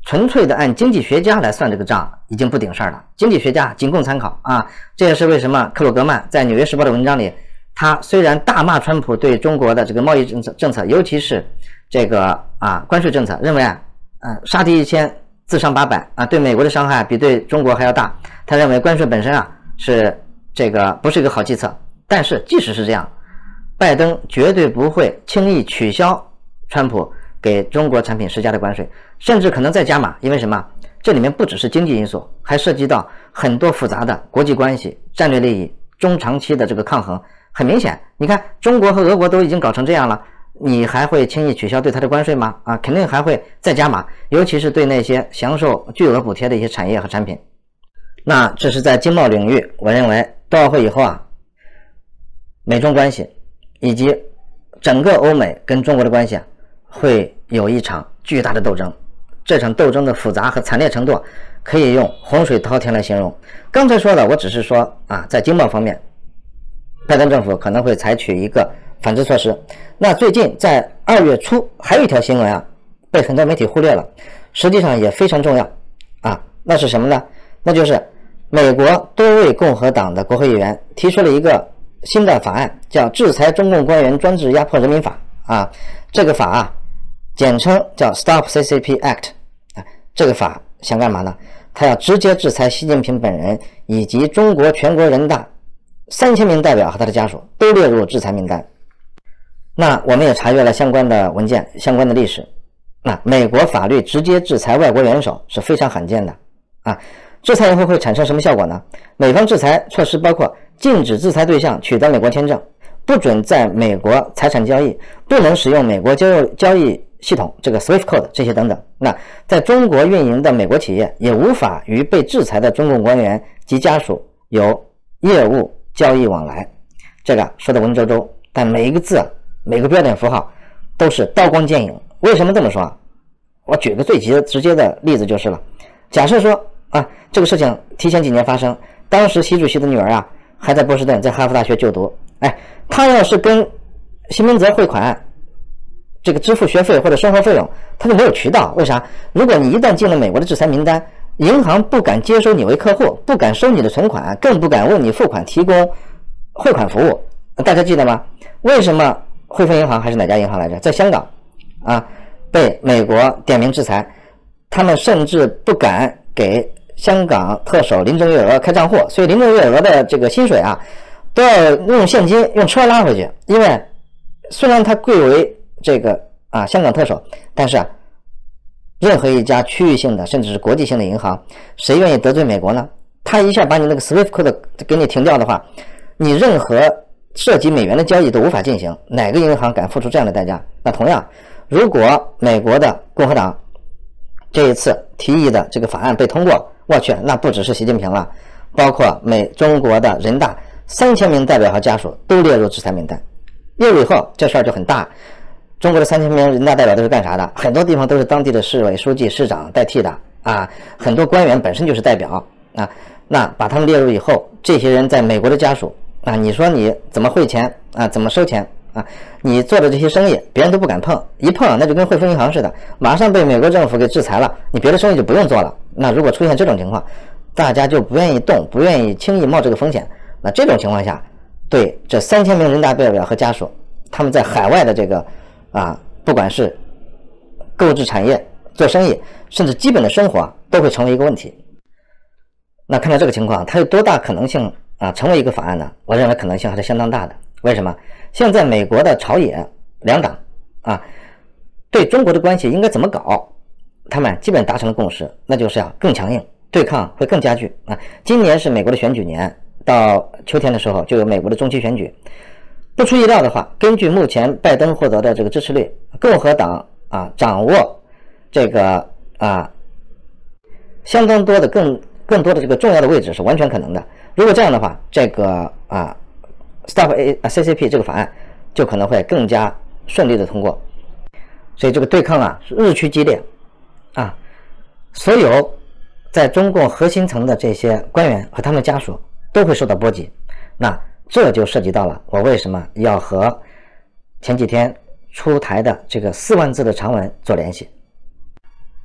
S3: 纯粹的按经济学家来算这个账已经不顶事儿了，经济学家仅供参考啊。这也是为什么克鲁格曼在《纽约时报》的文章里，他虽然大骂川普对中国的这个贸易政策政策，尤其是这个啊关税政策，认为啊，呃杀敌一千自伤八百啊，对美国的伤害比对中国还要大。他认为关税本身啊是这个不是一个好计策，但是即使是这样，拜登绝对不会轻易取消川普给中国产品施加的关税，甚至可能再加码。因为什么？这里面不只是经济因素，还涉及到很多复杂的国际关系、战略利益、中长期的这个抗衡。很明显，你看中国和俄国都已经搞成这样了，你还会轻易取消对它的关税吗？啊，肯定还会再加码，尤其是对那些享受巨额补贴的一些产业和产品。那这是在经贸领域，我认为冬奥会以后啊，美中关系以及整个欧美跟中国的关系啊，会有一场巨大的斗争。这场斗争的复杂和惨烈程度可以用洪水滔天来形容。刚才说的我只是说啊，在经贸方面拜登政府可能会采取一个反制措施。那最近在二月初还有一条新闻啊，被很多媒体忽略了，实际上也非常重要啊。那是什么呢？那就是美国多位共和党的国会议员提出了一个新的法案，叫《制裁中共官员专制压迫人民法》啊。这个法啊，简称叫 Stop C C P Act 啊。这个法想干嘛呢？他要直接制裁习近平本人以及中国全国人大三千名代表和他的家属都列入制裁名单。那我们也查阅了相关的文件、相关的历史。那美国法律直接制裁外国元首是非常罕见的啊。制裁以后会产生什么效果呢？美方制裁措施包括禁止制裁对象取得美国签证，不准在美国财产交易，不能使用美国交易交易系统这个 Swift Code 这些等等。那在中国运营的美国企业也无法与被制裁的中共官员及家属有业务交易往来。这个说的文绉绉，但每一个字、每个标点符号都是刀光剑影。为什么这么说？我举个最直接的例子就是了。假设说啊，这个事情提前几年发生，当时习主席的女儿啊还在波士顿，在哈佛大学就读。哎，他要是跟习明泽汇款，这个支付学费或者生活费用，他就没有渠道。为啥？如果你一旦进了美国的制裁名单，银行不敢接收你为客户，不敢收你的存款，更不敢为你付款提供汇款服务。大家记得吗？为什么汇丰银行还是哪家银行来着，在香港啊被美国点名制裁？他们甚至不敢给香港特首林郑月娥开账户，所以林郑月娥的这个薪水啊都要用现金用车拉回去。因为虽然他贵为这个啊香港特首，但是啊任何一家区域性的甚至是国际性的银行，谁愿意得罪美国呢？他一下把你那个 Swift Code 给你停掉的话，你任何涉及美元的交易都无法进行。哪个银行敢付出这样的代价？那同样，如果美国的共和党这一次提议的这个法案被通过，我去，那不只是习近平了，包括美中国的人大三千名代表和家属都列入制裁名单。列入以后，这事儿就很大。中国的三千名人大代表都是干啥的？很多地方都是当地的市委书记、市长代替的啊，很多官员本身就是代表啊。那把他们列入以后，这些人在美国的家属啊，你说你怎么汇钱啊？怎么收钱啊？你做的这些生意，别人都不敢碰，一碰那就跟汇丰银行似的，马上被美国政府给制裁了，你别的生意就不用做了。那如果出现这种情况，大家就不愿意动，不愿意轻易冒这个风险。那这种情况下，对这三千名人大代表和家属，他们在海外的这个啊，不管是购置产业、做生意，甚至基本的生活，都会成为一个问题。那看到这个情况，它有多大可能性啊成为一个法案呢？我认为可能性还是相当大的。为什么？现在美国的朝野两党啊，对中国的关系应该怎么搞，他们基本达成了共识，那就是要更强硬，对抗会更加剧啊。今年是美国的选举年，到秋天的时候就有美国的中期选举。不出意料的话，根据目前拜登获得的这个支持率，共和党啊掌握这个啊相当多的更更多的这个重要的位置是完全可能的。如果这样的话，这个啊 Stop C C P 这个法案就可能会更加顺利的通过。所以这个对抗啊是日趋激烈啊，所有在中共核心层的这些官员和他们家属都会受到波及。那这就涉及到了我为什么要和前几天出台的这个四万字的长文做联系。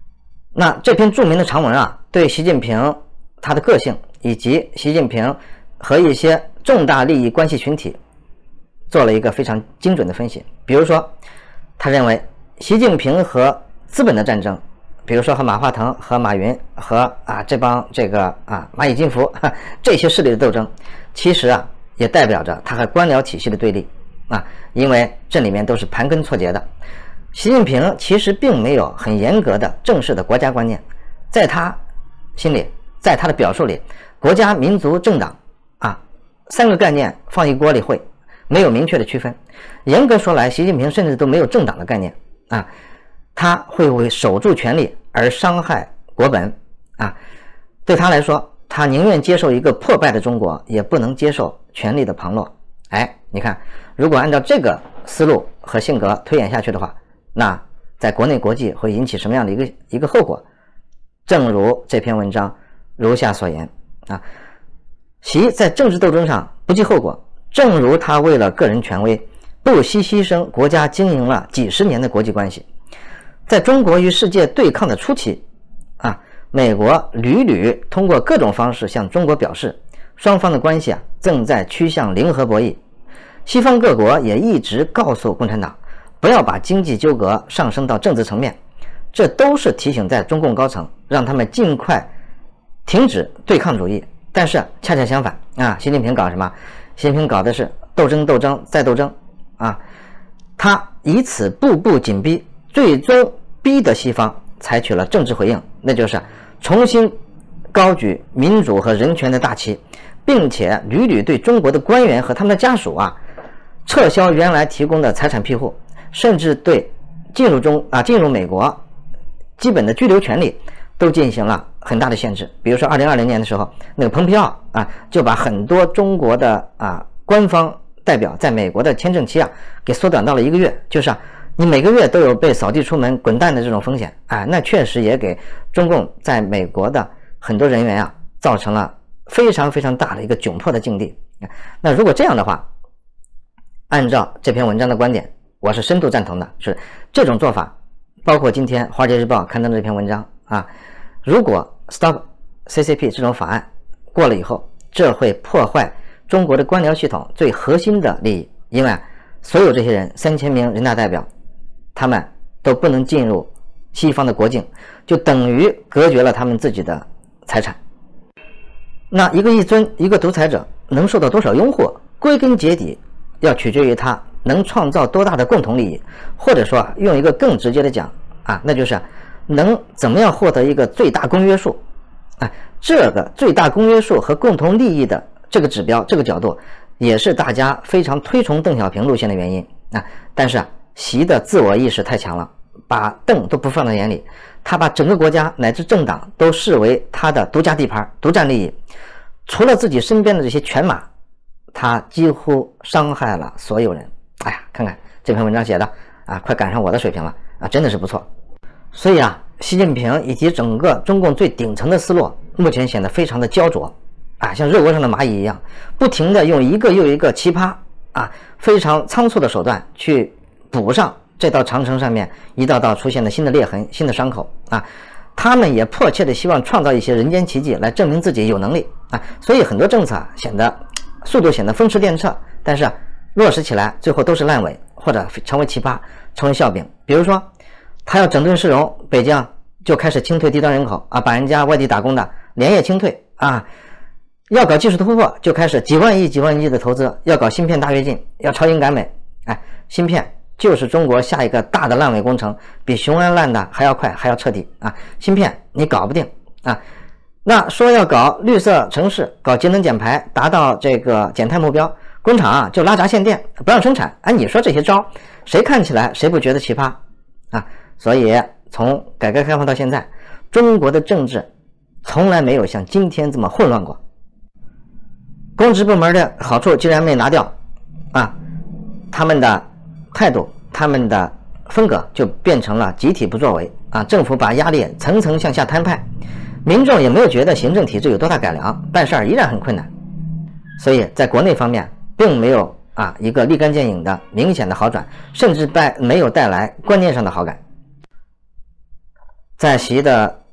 S3: 那这篇著名的长文啊，对习近平他的个性以及习近平和一些重大利益关系群体做了一个非常精准的分析。比如说，他认为习近平和资本的战争，比如说和马化腾、和马云、和啊这帮这个啊蚂蚁金服这些势力的斗争，其实啊也代表着他和官僚体系的对立啊，因为这里面都是盘根错节的。习近平其实并没有很严格的正式的国家观念，在他心里，在他的表述里，国家、民族、政党啊三个概念放一锅里烩，没有明确的区分。严格说来，习近平甚至都没有政党的概念啊，他会为守住权力而伤害国本啊。对他来说，他宁愿接受一个破败的中国，也不能接受权力的旁落。哎，你看，如果按照这个思路和性格推演下去的话，那在国内国际会引起什么样的一个一个后果？正如这篇文章如下所言啊，习在政治斗争上不计后果，正如他为了个人权威不惜牺牲国家经营了几十年的国际关系。在中国与世界对抗的初期啊，美国屡屡通过各种方式向中国表示，双方的关系啊正在趋向零和博弈。西方各国也一直告诉共产党，不要把经济纠葛上升到政治层面，这都是提醒在中共高层，让他们尽快停止对抗主义。但是恰恰相反啊，习近平搞什么？习近平搞的是斗争、斗争再斗争啊！他以此步步紧逼，最终逼得西方采取了政治回应，那就是重新高举民主和人权的大旗，并且屡屡对中国的官员和他们的家属啊撤销原来提供的财产庇护，甚至对进入中啊进入美国基本的居留权利都进行了很大的限制。比如说二零二零年的时候，那个蓬佩奥啊就把很多中国的啊官方代表在美国的签证期啊给缩短到了一个月，就是啊你每个月都有被扫地出门滚蛋的这种风险啊，那确实也给中共在美国的很多人员啊造成了非常非常大的一个窘迫的境地。那如果这样的话，按照这篇文章的观点，我是深度赞同的，是这种做法，包括今天《华尔街日报》刊登的这篇文章啊，如果 Stop C C P 这种法案过了以后，这会破坏中国的官僚系统最核心的利益，因为所有这些人三千名人大代表，他们都不能进入西方的国境，就等于隔绝了他们自己的财产。那一个一尊，一个独裁者能受到多少拥护，归根结底要取决于他能创造多大的共同利益，或者说用一个更直接的讲啊，那就是能怎么样获得一个最大公约数。啊，这个最大公约数和共同利益的这个指标，这个角度也是大家非常推崇邓小平路线的原因啊。但是啊，习的自我意识太强了，把邓都不放在眼里，他把整个国家乃至政党都视为他的独家地盘、独占利益，除了自己身边的这些犬马，他几乎伤害了所有人。哎呀，看看这篇文章写的啊，快赶上我的水平了啊，真的是不错。所以啊，习近平以及整个中共最顶层的思路，目前显得非常的焦灼啊，像热锅上的蚂蚁一样，不停的用一个又一个奇葩啊，非常仓促的手段去补上这道长城上面一道道出现的新的裂痕、新的伤口啊。他们也迫切的希望创造一些人间奇迹来证明自己有能力啊，所以很多政策啊显得速度显得风驰电掣，但是落实起来最后都是烂尾，或者成为奇葩，成为笑柄。比如说他要整顿市容，北京就开始清退低端人口啊，把人家外地打工的连夜清退啊；要搞技术突破，就开始几万亿几万亿的投资；要搞芯片大跃进，要超英赶美。哎，芯片就是中国下一个大的烂尾工程，比雄安烂的还要快，还要彻底啊！芯片你搞不定啊。那说要搞绿色城市，搞节能减排，达到这个减碳目标，工厂啊就拉闸限电，不让生产。哎，你说这些招，谁看起来谁不觉得奇葩啊？所以从改革开放到现在，中国的政治从来没有像今天这么混乱过。公职部门的好处竟然没拿掉啊，他们的态度、他们的风格就变成了集体不作为啊！政府把压力层层向下摊派，民众也没有觉得行政体制有多大改良，办事儿依然很困难。所以在国内方面，并没有啊一个立竿见影的明显的好转，甚至带没有带来观念上的好感。在习的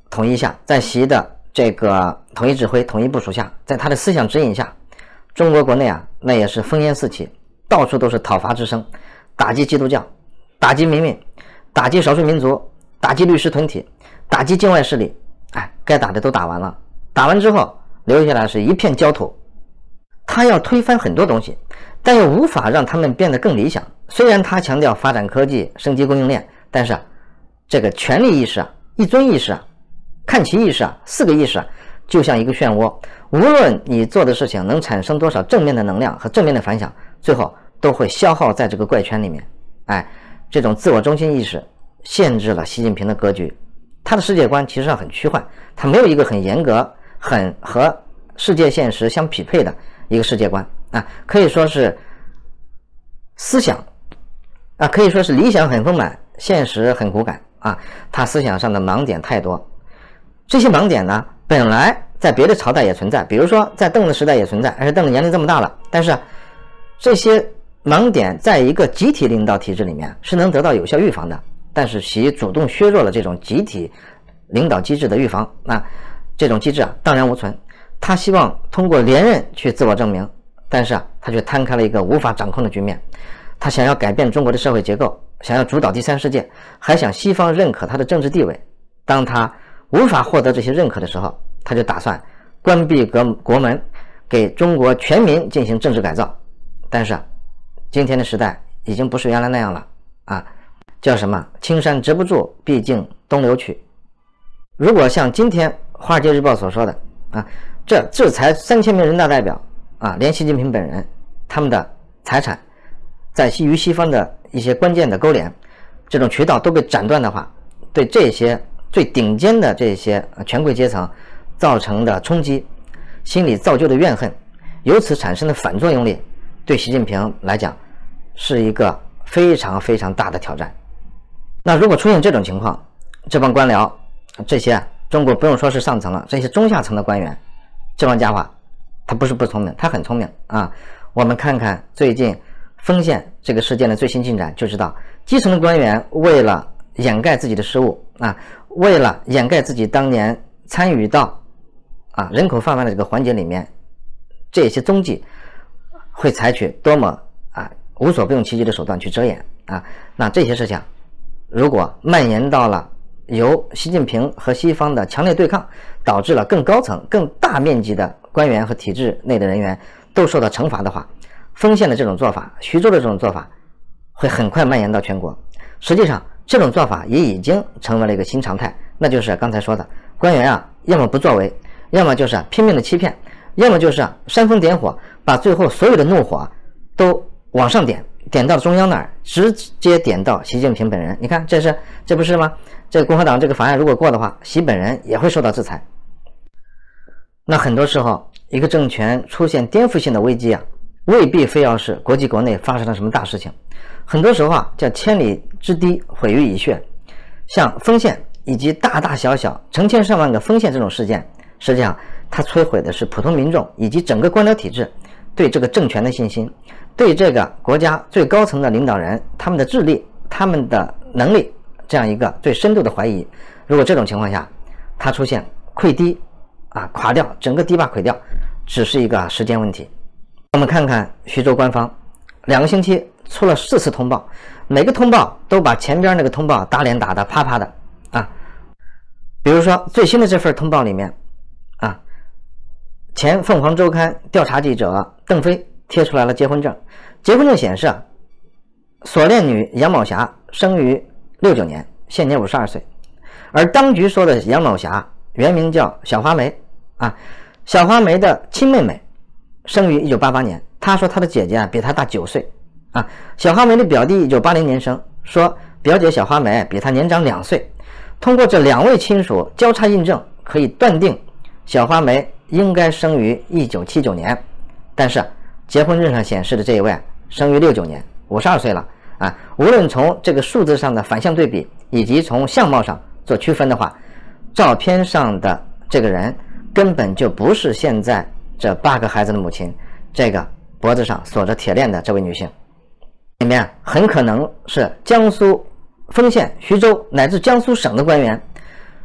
S3: 统一下，在习的这个统一指挥、统一部署下，在他的思想指引下，中国国内啊，那也是烽烟四起，到处都是讨伐之声，打击基督教，打击民运，打击少数民族，打击律师团体，打击境外势力。哎，该打的都打完了，打完之后留下来是一片焦土。他要推翻很多东西，但又无法让他们变得更理想。虽然他强调发展科技、升级供应链，但是啊，这个权力意识啊、一尊意识啊、看齐意识啊、四个意识啊，就像一个漩涡。无论你做的事情能产生多少正面的能量和正面的反响，最后都会消耗在这个怪圈里面。哎，这种自我中心意识限制了习近平的格局。他的世界观其实上很虚幻，他没有一个很严格、很和世界现实相匹配的一个世界观啊，可以说是思想啊，可以说是理想很丰满，现实很骨感啊。他思想上的盲点太多，这些盲点呢，本来在别的朝代也存在，比如说在邓的时代也存在，而且邓的年龄这么大了，但是这些盲点在一个集体领导体制里面是能得到有效预防的。但是习主动削弱了这种集体领导机制的预防，那这种机制啊荡然无存。他希望通过连任去自我证明，但是啊他却摊开了一个无法掌控的局面。他想要改变中国的社会结构，想要主导第三世界，还想西方认可他的政治地位。当他无法获得这些认可的时候，他就打算关闭国国门，给中国全民进行政治改造。但是啊今天的时代已经不是原来那样了啊。叫什么？青山直不住，毕竟东流去。如果像今天《华尔街日报》所说的啊，这制裁三千名人大代表啊，连习近平本人他们的财产在与西方的一些关键的勾连，这种渠道都被斩断的话，对这些最顶尖的这些权贵阶层造成的冲击，心理造就的怨恨，由此产生的反作用力，对习近平来讲是一个非常非常大的挑战。那如果出现这种情况，这帮官僚，这些中国不用说是上层了，这些中下层的官员，这帮家伙他不是不聪明，他很聪明啊。我们看看最近丰县这个事件的最新进展，就知道基层的官员为了掩盖自己的失误啊，为了掩盖自己当年参与到啊人口贩卖的这个环节里面这些踪迹，会采取多么啊无所不用其极的手段去遮掩啊。那这些事情如果蔓延到了由习近平和西方的强烈对抗，导致了更高层、更大面积的官员和体制内的人员都受到惩罚的话，丰县的这种做法，徐州的这种做法会很快蔓延到全国。实际上这种做法也已经成为了一个新常态，那就是刚才说的官员啊，要么不作为，要么就是拼命的欺骗，要么就是煽风点火，把最后所有的怒火都往上点，点到中央那儿，直接点到习近平本人。你看这是这不是吗？这个共和党这个法案如果过的话，习本人也会受到制裁。那很多时候一个政权出现颠覆性的危机啊，未必非要是国际国内发生了什么大事情，很多时候啊叫千里之堤毁于蚁穴。像丰县以及大大小小成千上万个丰县这种事件，实际上它摧毁的是普通民众以及整个官僚体制对这个政权的信心，对这个国家最高层的领导人他们的智力、他们的能力这样一个最深度的怀疑。如果这种情况下它出现溃堤啊垮掉，整个堤坝溃掉，只是一个时间问题。我们看看徐州官方两个星期出了四次通报，每个通报都把前边那个通报打脸打得啪啪的啊。比如说最新的这份通报里面啊，前凤凰周刊调查记者邓飞贴出来了结婚证，结婚证显示啊，锁链女杨某霞生于六九年，现年五十二岁，而当局说的杨某霞原名叫小花梅啊，小花梅的亲妹妹生于一九八八年，她说她的姐姐啊比她大九岁啊。小花梅的表弟一九八零年生，说表姐小花梅比她年长两岁。通过这两位亲属交叉印证，可以断定小花梅应该生于一九七九年，但是结婚证上显示的这一位生于六九年，五十二岁了啊。无论从这个数字上的反向对比，以及从相貌上做区分的话，照片上的这个人根本就不是现在这八个孩子的母亲，这个脖子上锁着铁链的这位女性，里面很可能是江苏丰县、徐州乃至江苏省的官员。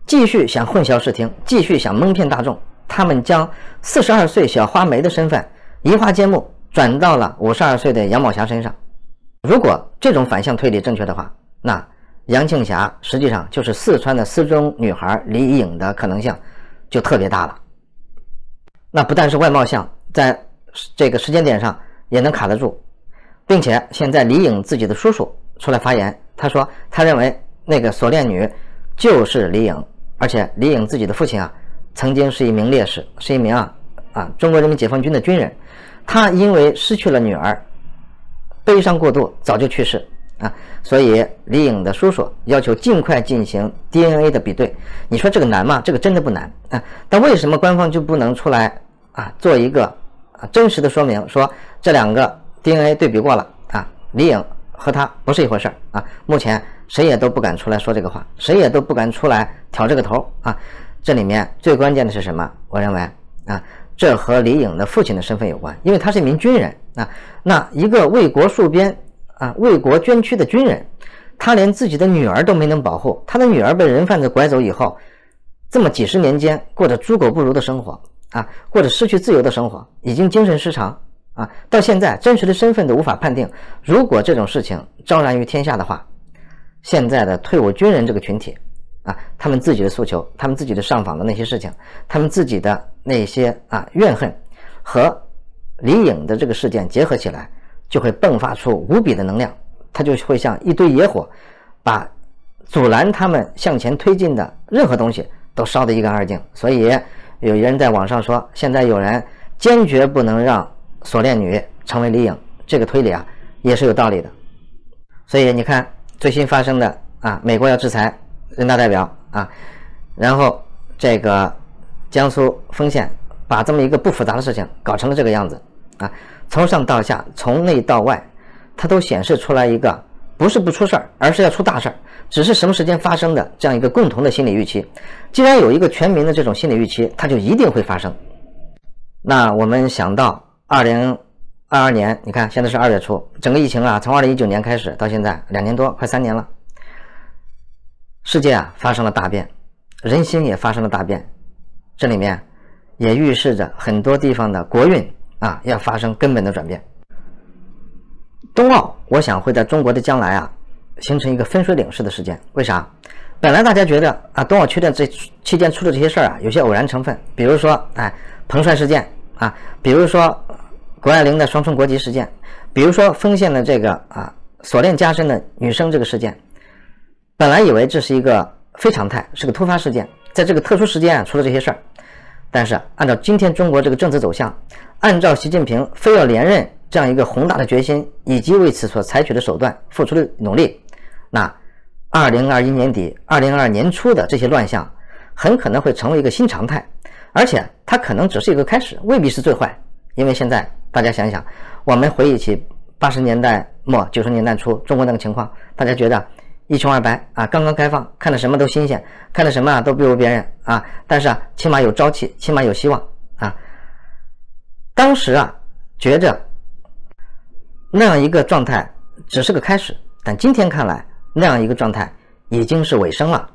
S3: 继续想混淆视听，继续想蒙骗大众。他们将四十二岁小花梅的身份移花接木转到了五十二岁的杨某霞身上。如果这种反向推理正确的话，那杨庆霞实际上就是四川的失踪女孩李颖的可能性就特别大了。那不但是外貌像，在这个时间点上也能卡得住，并且现在李颖自己的叔叔出来发言，他说他认为那个锁链女就是李颖，而且李颖自己的父亲啊曾经是一名烈士，是一名啊啊中国人民解放军的军人，他因为失去了女儿悲伤过度早就去世啊，所以李颖的叔叔要求尽快进行 D N A 的比对。你说这个难吗？这个真的不难啊，但为什么官方就不能出来啊做一个啊真实的说明，说这两个 D N A 对比过了啊，李颖和他不是一回事啊？目前谁也都不敢出来说这个话，谁也都不敢出来挑这个头啊。这里面最关键的是什么？我认为啊，这和李颖的父亲的身份有关，因为他是一名军人啊。那一个为国戍边啊、为国捐躯的军人，他连自己的女儿都没能保护，他的女儿被人贩子拐走以后，这么几十年间过着猪狗不如的生活啊，过着失去自由的生活，已经精神失常啊，到现在真实的身份都无法判定。如果这种事情昭然于天下的话，现在的退伍军人这个群体啊，他们自己的诉求，他们自己的上访的那些事情，他们自己的那些啊怨恨，和李颖的这个事件结合起来，就会迸发出无比的能量，它就会像一堆野火，把阻拦他们向前推进的任何东西都烧得一干二净。所以有人在网上说，现在有人坚决不能让锁链女成为李颖，这个推理啊也是有道理的。所以你看最新发生的啊，美国要制裁人大代表啊，然后这个江苏丰县把这么一个不复杂的事情搞成了这个样子啊，从上到下，从内到外，它都显示出来一个不是不出事儿，而是要出大事儿，只是什么时间发生的这样一个共同的心理预期。既然有一个全民的这种心理预期，它就一定会发生。那我们想到二零二二年，你看现在是二月初，整个疫情啊，从二零一九年开始到现在两年多，快三年了。世界啊发生了大变，人心也发生了大变，这里面也预示着很多地方的国运啊要发生根本的转变。冬奥我想会在中国的将来啊形成一个分水岭式的事件。为啥？本来大家觉得啊冬奥缺电这期间出的这些事儿啊有些偶然成分，比如说哎彭帅事件啊，比如说谷爱凌的双重国籍事件，比如说丰县的这个啊锁链加深的女生这个事件，本来以为这是一个非常态，是个突发事件，在这个特殊时间啊出了这些事儿。但是按照今天中国这个政治走向，按照习近平非要连任这样一个宏大的决心，以及为此所采取的手段付出的努力，那二零二一年底二零二二年初的这些乱象很可能会成为一个新常态，而且它可能只是一个开始，未必是最坏。因为现在大家想想，我们回忆起八十年代末九十年代初中国那个情况，大家觉得一穷二白啊，刚刚开放，看着什么都新鲜，看着什么啊都不如别人啊，但是啊起码有朝气，起码有希望啊。当时啊觉着那样一个状态只是个开始，但今天看来那样一个状态已经是尾声了。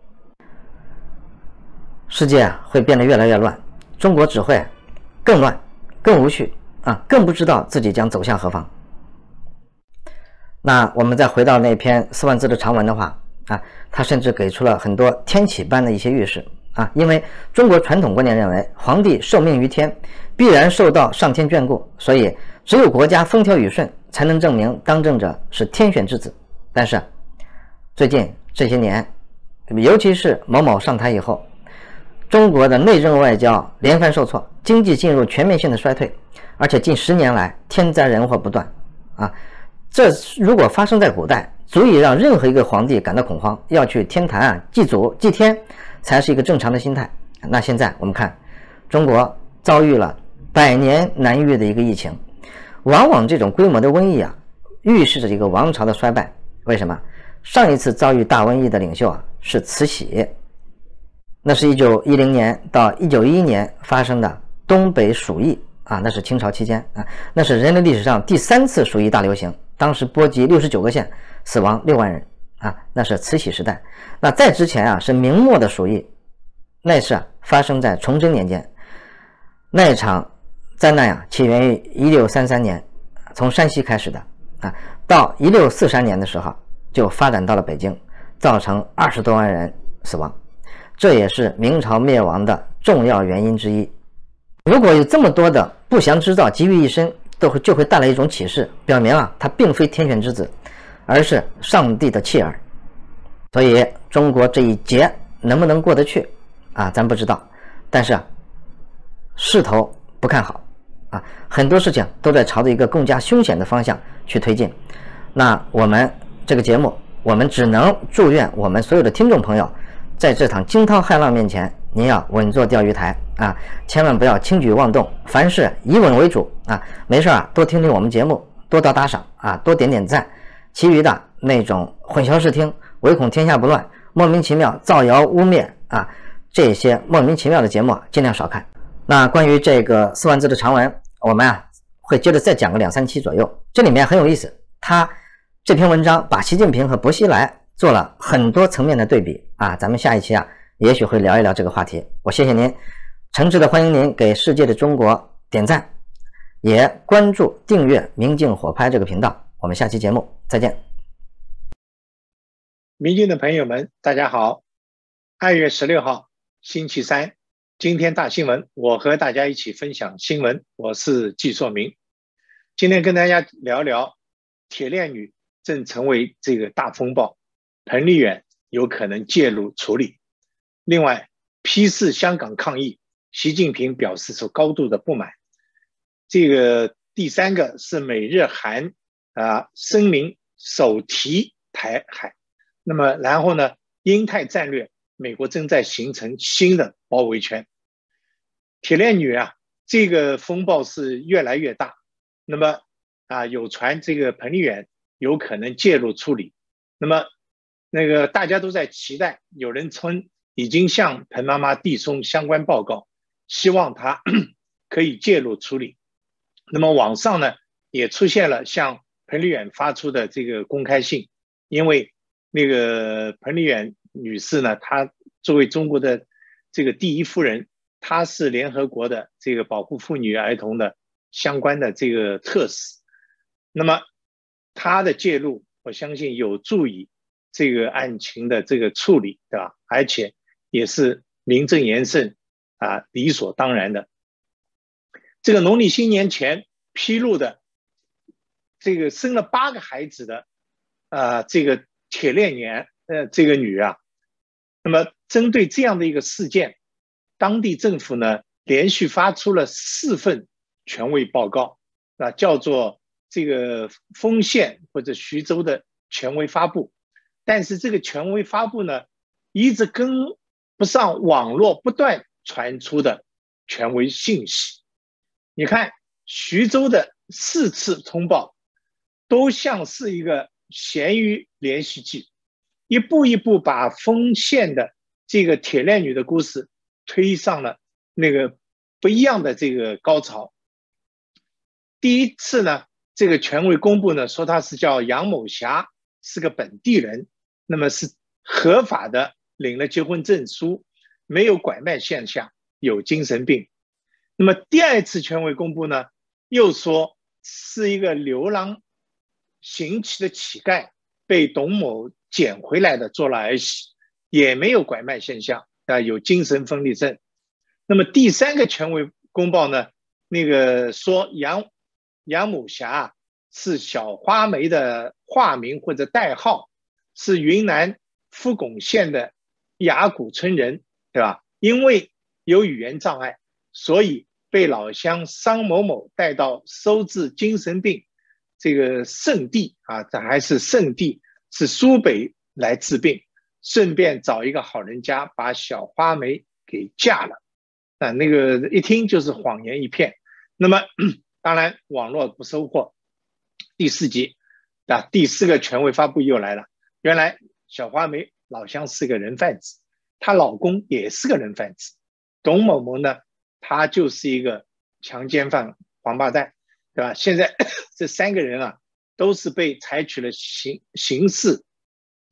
S3: 世界啊会变得越来越乱，中国只会更乱更无序啊，更不知道自己将走向何方。那我们再回到那篇四万字的长文的话啊，他甚至给出了很多天启般的一些预示啊，因为中国传统观念认为皇帝受命于天，必然受到上天眷顾，所以只有国家风调雨顺才能证明当政者是天选之子。但是最近这些年，尤其是某某上台以后，中国的内政外交连番受挫，经济进入全面性的衰退，而且近十年来天灾人祸不断啊。这如果发生在古代，足以让任何一个皇帝感到恐慌，要去天坛啊祭祖祭天才是一个正常的心态。那现在我们看中国遭遇了百年难遇的一个疫情，往往这种规模的瘟疫啊预示着一个王朝的衰败。为什么？上一次遭遇大瘟疫的领袖啊是慈禧，那是一九一零年到一九一一年发生的东北鼠疫啊，那是清朝期间啊，那是人类历史上第三次鼠疫大流行，当时波及六十九个县，死亡六万人啊，那是慈禧时代。那在之前啊是明末的鼠疫，那是、啊、发生在崇祯年间。那一场灾难呀、啊，起源于一六三三年，从山西开始的啊，到一六四三年的时候就发展到了北京，造成二十多万人死亡，这也是明朝灭亡的重要原因之一。如果有这么多的不祥之兆集于一身，都会就会带来一种启示，表明啊，他并非天选之子，而是上帝的弃儿。所以中国这一劫能不能过得去啊，咱不知道，但是啊，势头不看好啊，很多事情都在朝着一个更加凶险的方向去推进。那我们这个节目，我们只能祝愿我们所有的听众朋友，在这场惊涛骇浪面前，您要稳坐钓鱼台啊，千万不要轻举妄动，凡事以稳为主啊。没事啊，多听听我们节目，多多打赏啊，多点点赞。其余的那种混淆视听、唯恐天下不乱、莫名其妙造谣污蔑啊，这些莫名其妙的节目尽量少看。那关于这个四万字的长文，我们啊会接着再讲个两三期左右。这里面很有意思，他这篇文章把习近平和薄熙来做了很多层面的对比啊。咱们下一期啊，也许会聊一聊这个话题。我谢谢您，诚挚的欢迎您给世界的中国点赞，也关注订阅明镜火拍这个频道。我们下期节目再见。
S2: 明镜的朋友们，大家好。二月十六号，星期三，今天大新闻，我和大家一起分享新闻。我是季硕明，今天跟大家聊聊铁链女正成为这个大风暴，彭丽媛有可能介入处理。另外，批示香港抗议，习近平表示出高度的不满。这个第三个是美日韩啊声明首提台海。那么然后呢，印太战略，美国正在形成新的包围圈。铁链女啊，这个风暴是越来越大。那么啊，有传这个彭丽媛有可能介入处理。那么那个大家都在期待，有人称已经向彭妈妈递送相关报告，希望她可以介入处理。那么网上呢也出现了向彭丽媛发出的这个公开信，因为那个彭丽媛女士呢，她作为中国的这个第一夫人，她是联合国的这个保护妇女儿童的相关的这个特使。那么她的介入，我相信有助于这个案情的这个处理，对吧？而且也是名正言顺啊，理所当然的。这个农历新年前披露的这个生了八个孩子的啊，这个铁链女呃这个女啊，那么针对这样的一个事件，当地政府呢连续发出了四份权威报告啊，叫做这个丰县或者徐州的权威发布。但是这个权威发布呢，一直跟不上网络不断传出的权威信息。你看徐州的四次通报都像是一个咸鱼连续剧，一步一步把丰县的这个铁链女的故事推上了那个不一样的这个高潮。第一次呢，这个权威公布呢，说她是叫杨某霞，是个本地人，那么是合法的领了结婚证书，没有拐卖现象，有精神病。那么第二次权威公布呢，又说是一个流浪行乞的乞丐，被董某捡回来的，做了儿媳，也没有拐卖现象啊，有精神分裂症。那么第三个权威公报呢，那个说杨杨某霞是小花梅的化名或者代号，是云南富贡县的雅谷村人，对吧？因为有语言障碍，所以被老乡商某某带到收治精神病这个圣地啊，这还是圣地，是苏北来治病，顺便找一个好人家把小花梅给嫁了啊，那个一听就是谎言一片。那么当然网络不收获。第四集啊，第四个权威发布又来了，原来小花梅老乡是个人贩子，她老公也是个人贩子，董某某呢，他就是一个强奸犯王八蛋，对吧？现在这三个人啊，都是被采取了刑刑事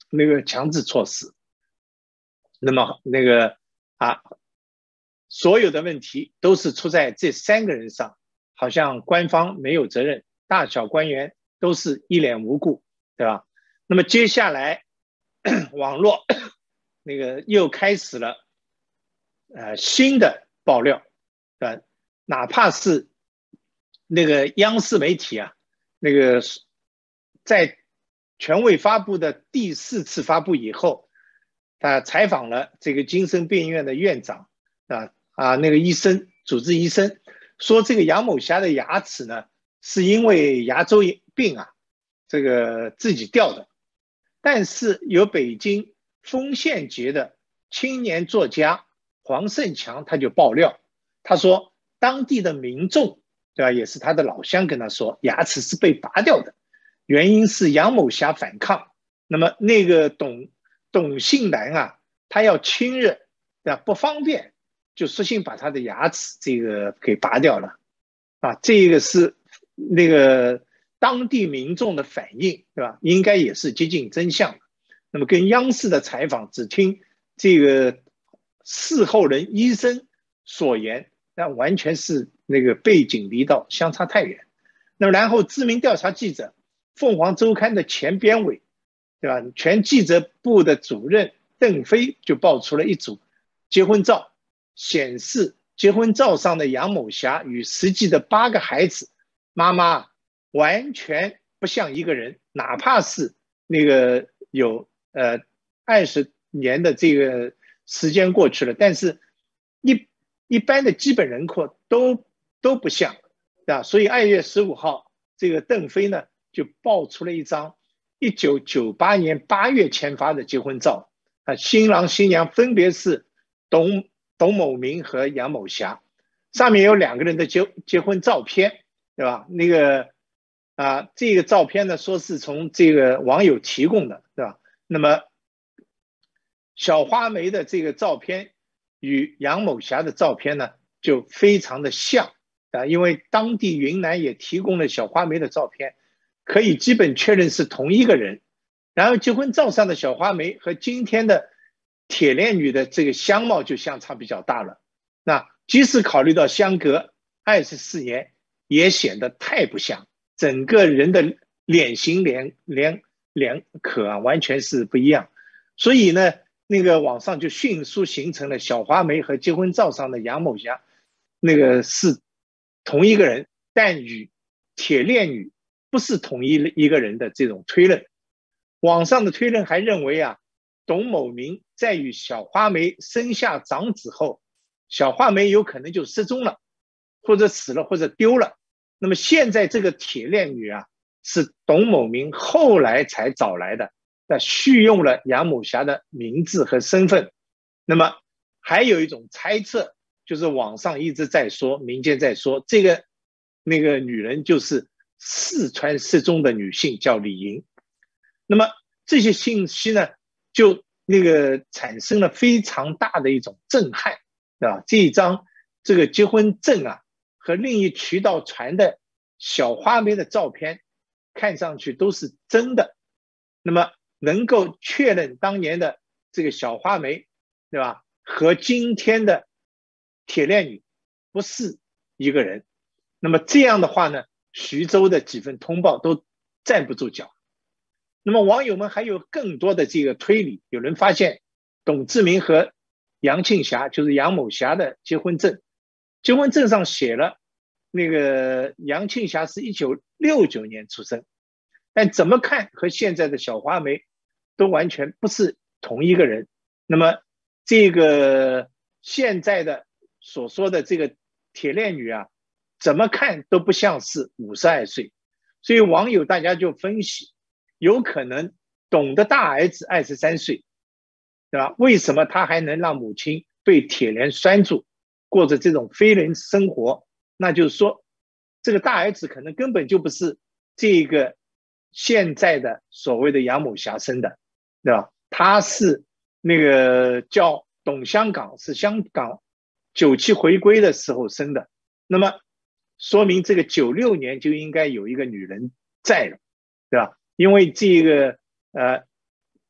S2: 那个强制措施。那么那个啊，所有的问题都是出在这三个人上，好像官方没有责任，大小官员都是一脸无辜，对吧？那么接下来网络那个又开始了呃新的爆料，对吧？哪怕是那个央视媒体啊，那个在权威发布的第四次发布以后，他采访了这个精神病院的院长啊啊那个医生，主治医生说，这个杨某霞的牙齿呢是因为牙周病啊，这个自己掉的。但是有北京丰县节的青年作家黄胜强他就爆料，他说当地的民众，对吧，也是他的老乡跟他说，牙齿是被拔掉的，原因是杨某霞反抗。那么那个董董姓男啊，他要亲热，对吧，不方便，就索性把他的牙齿这个给拔掉了啊，这个是那个当地民众的反应，对吧？应该也是接近真相的。那么跟央视的采访只听这个事后人医生所言，那完全是那个背井离道，相差太远。那么然后知名调查记者凤凰周刊的前编委，对吧？全记者部的主任邓飞就爆出了一组结婚照，显示结婚照上的杨某霞与实际的八个孩子妈妈完全不像一个人，哪怕是那个有呃二十年的这个时间过去了，但是一一般的基本轮廓都都不像，对吧？所以二月十五号，这个邓飞呢就爆出了一张一九九八年八月签发的结婚照啊，新郎新娘分别是董董某明和杨某霞，上面有两个人的结结婚照片，对吧？那个啊，这个照片呢，说是从这个网友提供的，对吧？那么小花梅的这个照片与杨某霞的照片呢，就非常的像啊，因为当地云南也提供了小花梅的照片，可以基本确认是同一个人。然后结婚照上的小花梅和今天的铁链女的这个相貌就相差比较大了。那即使考虑到相隔二十四年，也显得太不像。整个人的脸型脸脸脸可啊，完全是不一样。所以呢，那个网上就迅速形成了小花梅和结婚照上的杨某霞那个是同一个人，但与铁链女不是同一一个人的这种推论。网上的推论还认为啊，董某明在与小花梅生下长子后，小花梅有可能就失踪了，或者死了，或者丢了。那么现在这个铁链女啊，是董某明后来才找来的，那续用了杨某霞的名字和身份。那么还有一种猜测，就是网上一直在说，民间在说，这个那个女人就是四川失踪的女性，叫李莹。那么这些信息呢，就那个产生了非常大的一种震撼，对吧？这一张这个结婚证啊，和另一渠道传的小花梅的照片，看上去都是真的。那么能够确认当年的这个小花梅，对吧？和今天的铁链女不是一个人。那么这样的话呢，徐州的几份通报都站不住脚。那么网友们还有更多的这个推理，有人发现董志明和杨庆霞，就是杨某霞的结婚证，结婚证上写了那个杨庆霞是一九六九年出生，但怎么看和现在的小花梅都完全不是同一个人。那么这个现在的所说的这个铁链女啊，怎么看都不像是五十二岁。所以网友大家就分析，有可能董的大儿子二十三岁，对吧？为什么他还能让母亲被铁链拴住，过着这种非人生活？那就是说，这个大儿子可能根本就不是这个现在的所谓的杨某霞生的，对吧？他是那个叫董香港，是香港九七回归的时候生的。那么说明这个九六年就应该有一个女人在了，对吧？因为这个呃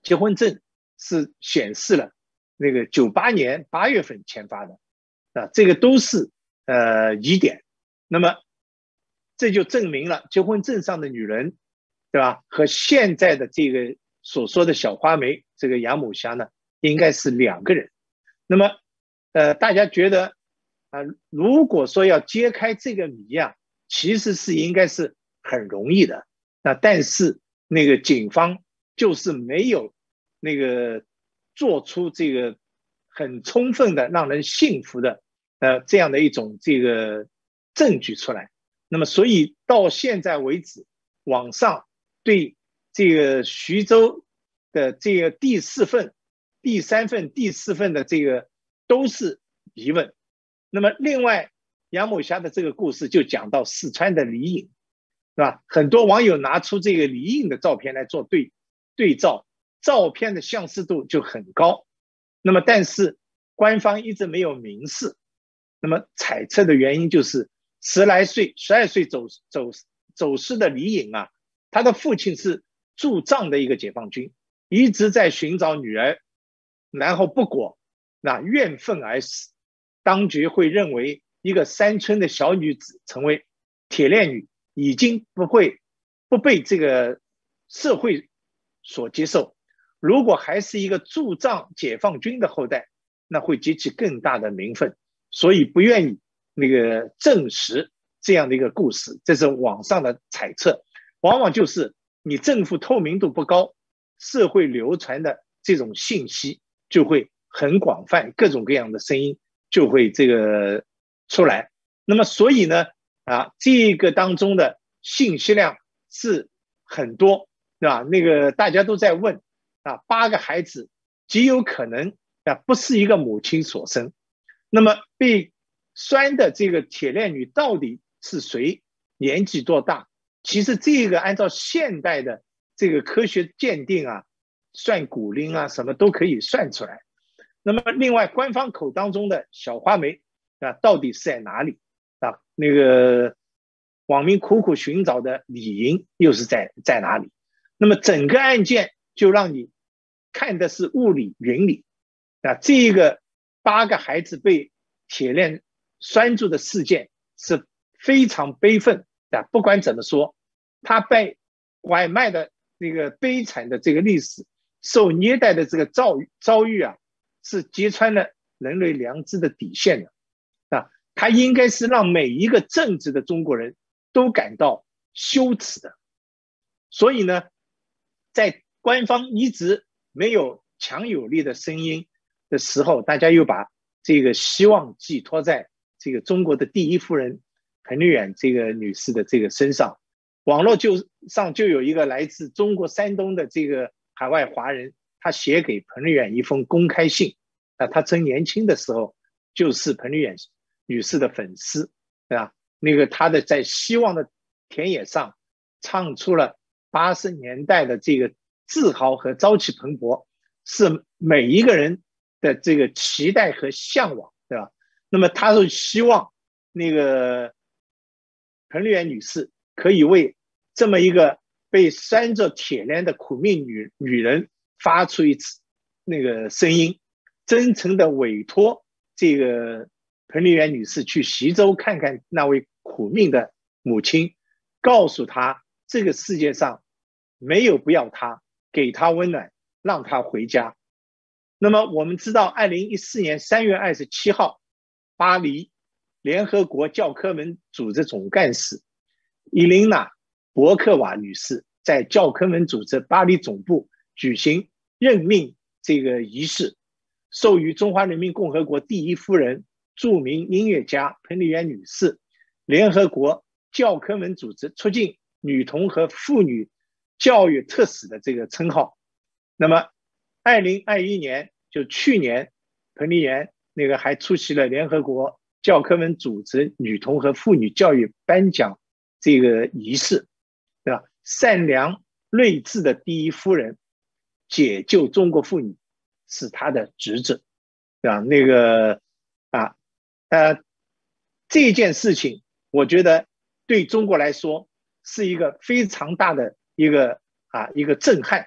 S2: 结婚证是显示了那个九八年八月份签发的啊，这个都是呃疑点。那么这就证明了结婚证上的女人，对吧？和现在的这个所说的小花梅这个杨某霞呢，应该是两个人。那么呃，大家觉得啊、呃，如果说要揭开这个谜啊，其实是应该是很容易的。那但是那个警方就是没有那个做出这个很充分的让人信服的呃这样的一种这个证据出来。那么所以到现在为止，网上对这个徐州的这个第四份、第三份、第四份的这个都是疑问。那么另外杨某霞的这个故事就讲到四川的李颖，是吧？很多网友拿出这个李颖的照片来做对对照，照片的相似度就很高。那么但是官方一直没有明示。那么猜测的原因就是十来岁、十二岁走走走失的李颖啊，他的父亲是驻藏的一个解放军，一直在寻找女儿，然后不果，那怨愤而死。当局会认为一个山村的小女子成为铁链女，已经不会不被这个社会所接受。如果还是一个驻藏解放军的后代，那会激起更大的民愤，所以不愿意那个证实这样的一个故事。这是网上的猜测，往往就是你政府透明度不高，社会流传的这种信息就会很广泛，各种各样的声音就会这个出来。那么所以呢啊，这个当中的信息量是很多，对吧？那个大家都在问啊，八个孩子极有可能啊不是一个母亲所生。那么被拴的这个铁链女到底是谁？年纪多大？其实这个按照现代的这个科学鉴定啊，算骨龄啊什么都可以算出来。那么另外官方口当中的小花梅啊，到底是在哪里啊？那个网民苦苦寻找的李莹又是在在哪里？那么整个案件就让你看的是雾里云里啊。这个八个孩子被铁链拴住的事件是非常悲愤啊。不管怎么说，他被拐卖的那个悲惨的这个历史，受虐待的这个遭遭遇啊，是揭穿了人类良知的底线的啊！它应该是让每一个正直的中国人都感到羞耻的。所以呢，在官方一直没有强有力的声音的时候，大家又把这个希望寄托在这个中国的第一夫人彭丽媛这个女士的这个身上。网络就上就有一个来自中国山东的这个海外华人，他写给彭丽媛一封公开信啊，他从年轻的时候就是彭丽媛女士的粉丝，对吧？那个他的在希望的田野上唱出了八十年代的这个自豪和朝气蓬勃，是每一个人的这个期待和向往，对吧？那么他是希望那个彭丽媛女士可以为这么一个被拴着铁链的苦命女女人发出一次那个声音，真诚的委托这个彭丽媛女士去徐州看看那位苦命的母亲，告诉她这个世界上没有不要她，给她温暖，让她回家。那么我们知道二零一四年三月二十七号，巴黎联合国教科文组织总干事伊琳娜·博克瓦女士在教科文组织巴黎总部举行任命这个仪式，授予中华人民共和国第一夫人、著名音乐家彭丽媛女士联合国教科文组织促进女童和妇女教育特使的这个称号。那么二零二一年就去年，彭丽媛那个还出席了联合国教科文组织女童和妇女教育颁奖这个仪式，对吧？善良睿智的第一夫人解救中国妇女是她的职责，对吧？那个啊呃这件事情我觉得对中国来说是一个非常大的一个啊一个震撼。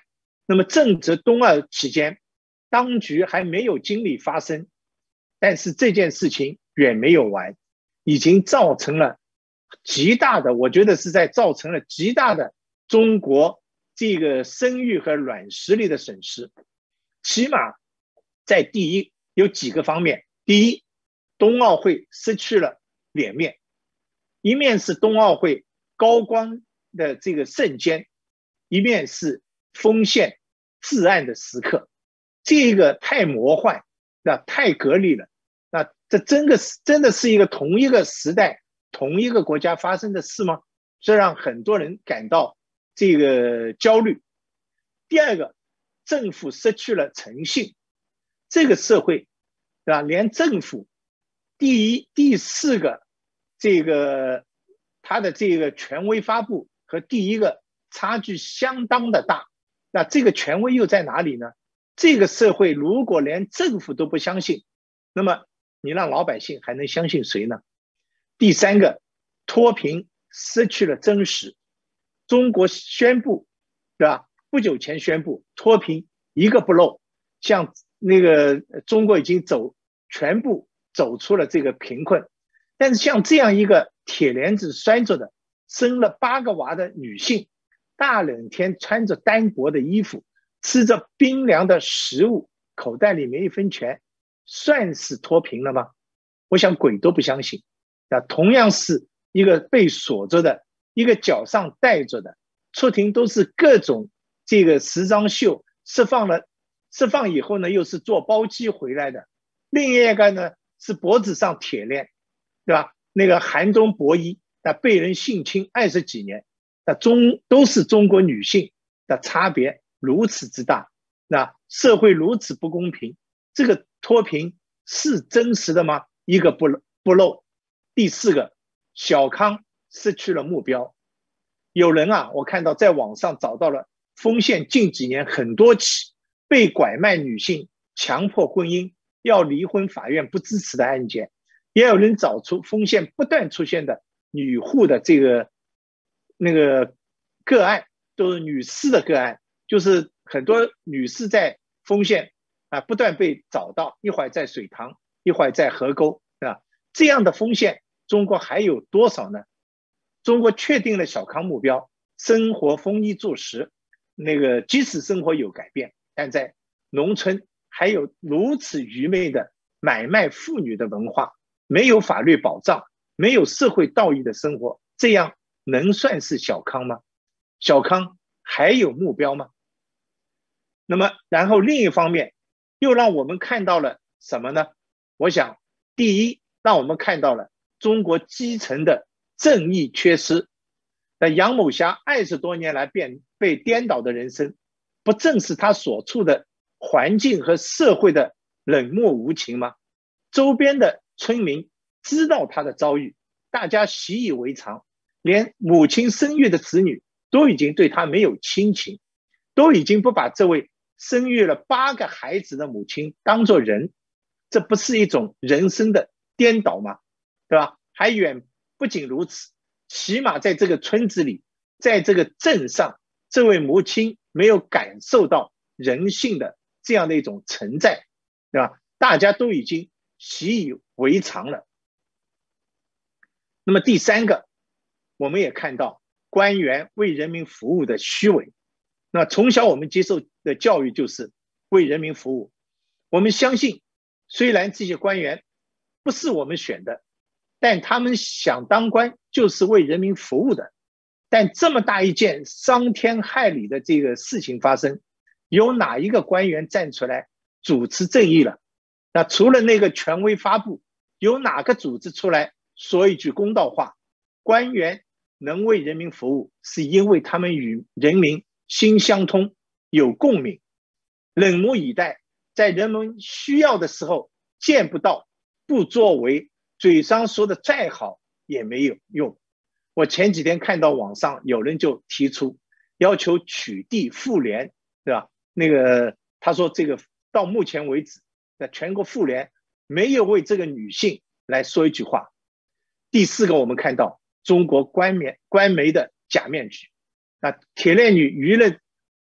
S2: 那么正值冬奥期间，当局还没有精力发声，但是这件事情远没有完，已经造成了极大的，我觉得是在造成了极大的中国这个声誉和软实力的损失。起码在第一有几个方面，第一，冬奥会失去了脸面，一面是冬奥会高光的这个瞬间，一面是锋线至暗的时刻，这个太魔幻，那太隔离了，那这真的是真的是一个同一个时代同一个国家发生的事吗？这让很多人感到这个焦虑。第二个，政府失去了诚信，这个社会，对吧？连政府第一、第四个这个他的这个权威发布和第一个差距相当的大，那这个权威又在哪里呢？这个社会如果连政府都不相信，那么你让老百姓还能相信谁呢？第三个，脱贫失去了真实。中国宣布，对吧？不久前宣布脱贫一个不漏，像那个中国已经走全部走出了这个贫困，但是像这样一个铁链子拴着的生了八个娃的女性，大冷天穿着单薄的衣服，吃着冰凉的食物，口袋里没一分钱，算是脱贫了吗？我想鬼都不相信。那同样是一个被锁着的，一个脚上带着的，出庭都是各种这个时装秀，释放了，释放以后呢，又是坐包机回来的。另一个呢是脖子上铁链，对吧？那个寒冬博一，那被人性侵二十几年，那中都是中国女性的差别如此之大，那社会如此不公平，这个脱贫是真实的吗？一个不不漏。第四个，小康失去了目标。有人啊，我看到在网上找到了丰县近几年很多起被拐卖女性、强迫婚姻、要离婚法院不支持的案件，也有人找出丰县不断出现的女户的这个那个个案，都是女士的个案，就是很多女士在丰县啊不断被找到，一会儿在水塘，一会儿在河沟，对吧？这样的丰县中国还有多少呢？中国确定了小康目标，生活丰衣足食，那个即使生活有改变，但在农村还有如此愚昧的买卖妇女的文化，没有法律保障，没有社会道义的生活，这样能算是小康吗？小康还有目标吗？那么然后另一方面又让我们看到了什么呢？我想第一，让我们看到了中国基层的正义缺失。那杨某霞二十多年来变被颠倒的人生，不正是他所处的环境和社会的冷漠无情吗？周边的村民知道他的遭遇，大家习以为常，连母亲生育的子女都已经对他没有亲情，都已经不把这位生育了八个孩子的母亲当作人，这不是一种人生的颠倒吗？对吧？还远不仅如此，起码在这个村子里，在这个镇上，这位母亲没有感受到人性的这样的一种存在，对吧？大家都已经习以为常了。那么第三个，我们也看到官员为人民服务的虚伪。那从小我们接受的教育就是为人民服务，我们相信虽然这些官员不是我们选的，但他们想当官就是为人民服务的。但这么大一件伤天害理的这个事情发生，有哪一个官员站出来主持正义了？那除了那个权威发布，有哪个组织出来说一句公道话？官员能为人民服务，是因为他们与人民心相通，有共鸣。冷漠以待，在人们需要的时候见不到，不作为，嘴上说的再好也没有用。我前几天看到网上有人就提出要求取缔妇联，对吧？那个他说这个到目前为止，那全国妇联没有为这个女性来说一句话。第四个，我们看到中国官媒官媒的假面具，那铁链女舆论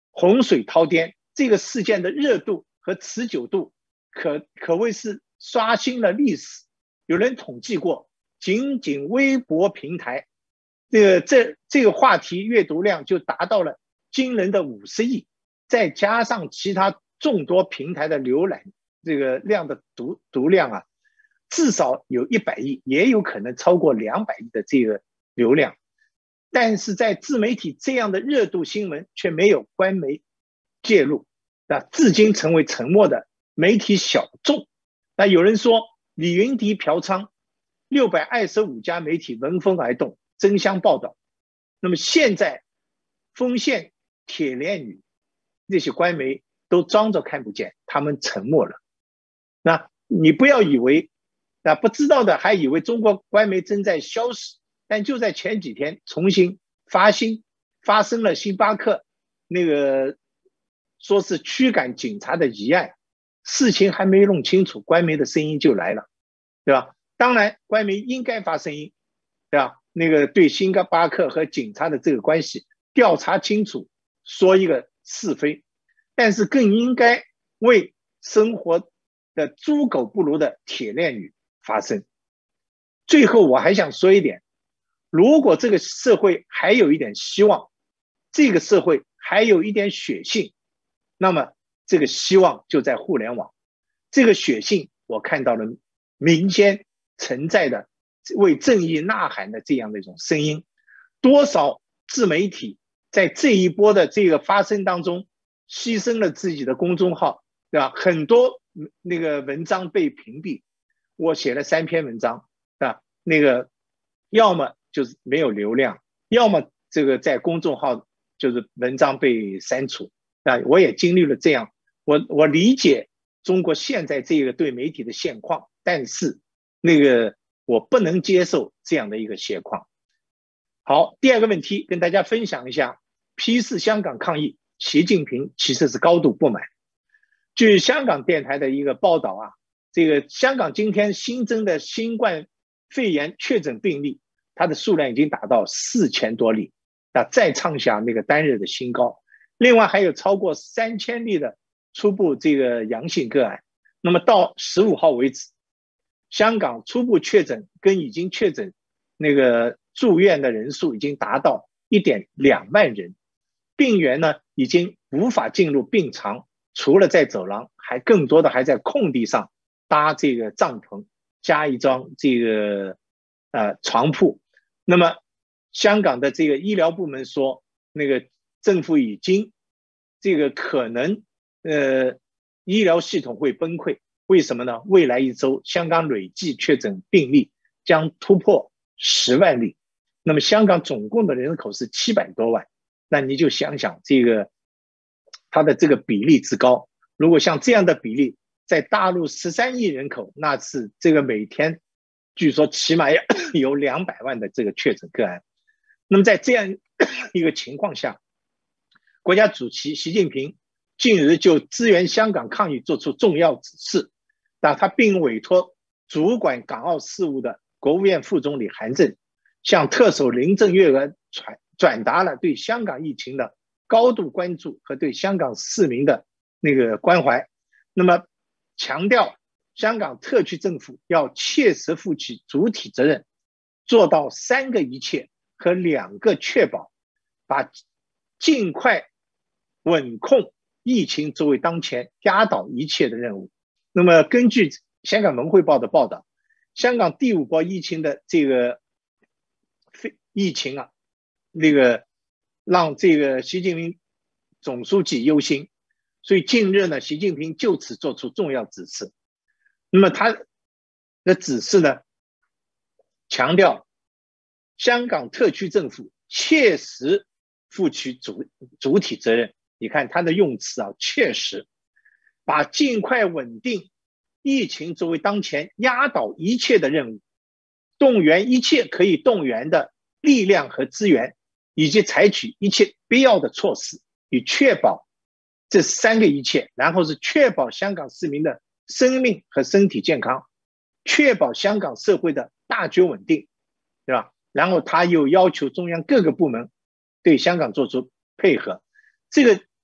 S2: 洪水滔天，这个事件的热度和持久度可可谓是刷新了历史。有人统计过，仅仅微博平台，这个这这个话题阅读量就达到了惊人的五十亿，再加上其他众多平台的浏览这个量的读读量啊，至少有一百亿，也有可能超过两百亿的这个流量。但是在自媒体这样的热度新闻却没有官媒介入，那至今成为沉默的媒体小众。那有人说李云迪嫖娼，六百二十五家媒体闻风而动，争相报道。那么现在丰县铁链女那些官媒都装作看不见，他们沉默了。那你不要以为，那不知道的还以为中国官媒正在消失，但就在前几天重新发新发生了星巴克那个说是驱赶警察的疑案，事情还没弄清楚，官媒的声音就来了，对吧？当然官媒应该发声音，对吧？那个对星巴克和警察的这个关系调查清楚，说一个是非，但是更应该为生活的猪狗不如的铁链女发声。最后我还想说一点，如果这个社会还有一点希望，这个社会还有一点血性，那么这个希望就在互联网。这个血性我看到了民间存在的为正义呐喊的这样的一种声音，多少自媒体在这一波的这个发生当中牺牲了自己的公众号，对吧？很多那个文章被屏蔽，我写了三篇文章，啊，那个要么就是没有流量，要么这个在公众号就是文章被删除，啊，我也经历了这样，我我理解中国现在这个对媒体的现况，但是那个我不能接受这样的一个现况。好，第二个问题跟大家分享一下，批示香港抗议，习近平其实是高度不满。据香港电台的一个报道啊，这个香港今天新增的新冠肺炎确诊病例，它的数量已经达到四千多例，啊，再创下那个单日的新高。另外还有超过三千例的初步这个阳性个案。那么到十五号为止，香港初步确诊跟已经确诊那个住院的人数已经达到 一点二万人，病源呢已经无法进入病床，除了在走廊，还更多的还在空地上搭这个帐篷，加一张这个呃床铺。那么香港的这个医疗部门说，那个政府已经这个可能呃医疗系统会崩溃。为什么呢？未来一周香港累计确诊病例将突破十万例，那么香港总共的人口是七百多万，那你就想想这个它的这个比例之高。如果像这样的比例在大陆十三亿人口，那是这个每天据说起码有两百万的这个确诊个案。那么在这样一个情况下，国家主席习近平近日就支援香港抗疫做出重要指示，那他并委托主管港澳事务的国务院副总理韩正向特首林郑月娥传转达了对香港疫情的高度关注和对香港市民的那个关怀。那么强调香港特区政府要切实负起主体责任，做到三个一切和两个确保，把尽快稳控疫情作为当前压倒一切的任务。那么根据香港文汇报的报道，香港第五波疫情的这个疫情啊，那个让这个习近平总书记忧心，所以近日呢，习近平就此做出重要指示。那么他的指示呢，强调香港特区政府切实负起主主体责任。你看他的用词啊，确实把尽快稳定疫情作为当前压倒一切的任务，动员一切可以动员的力量和资源，以及采取一切必要的措施，以确保这三个一切。然后是确保香港市民的生命和身体健康，确保香港社会的大局稳定，对吧？然后他又要求中央各个部门对香港做出配合。这个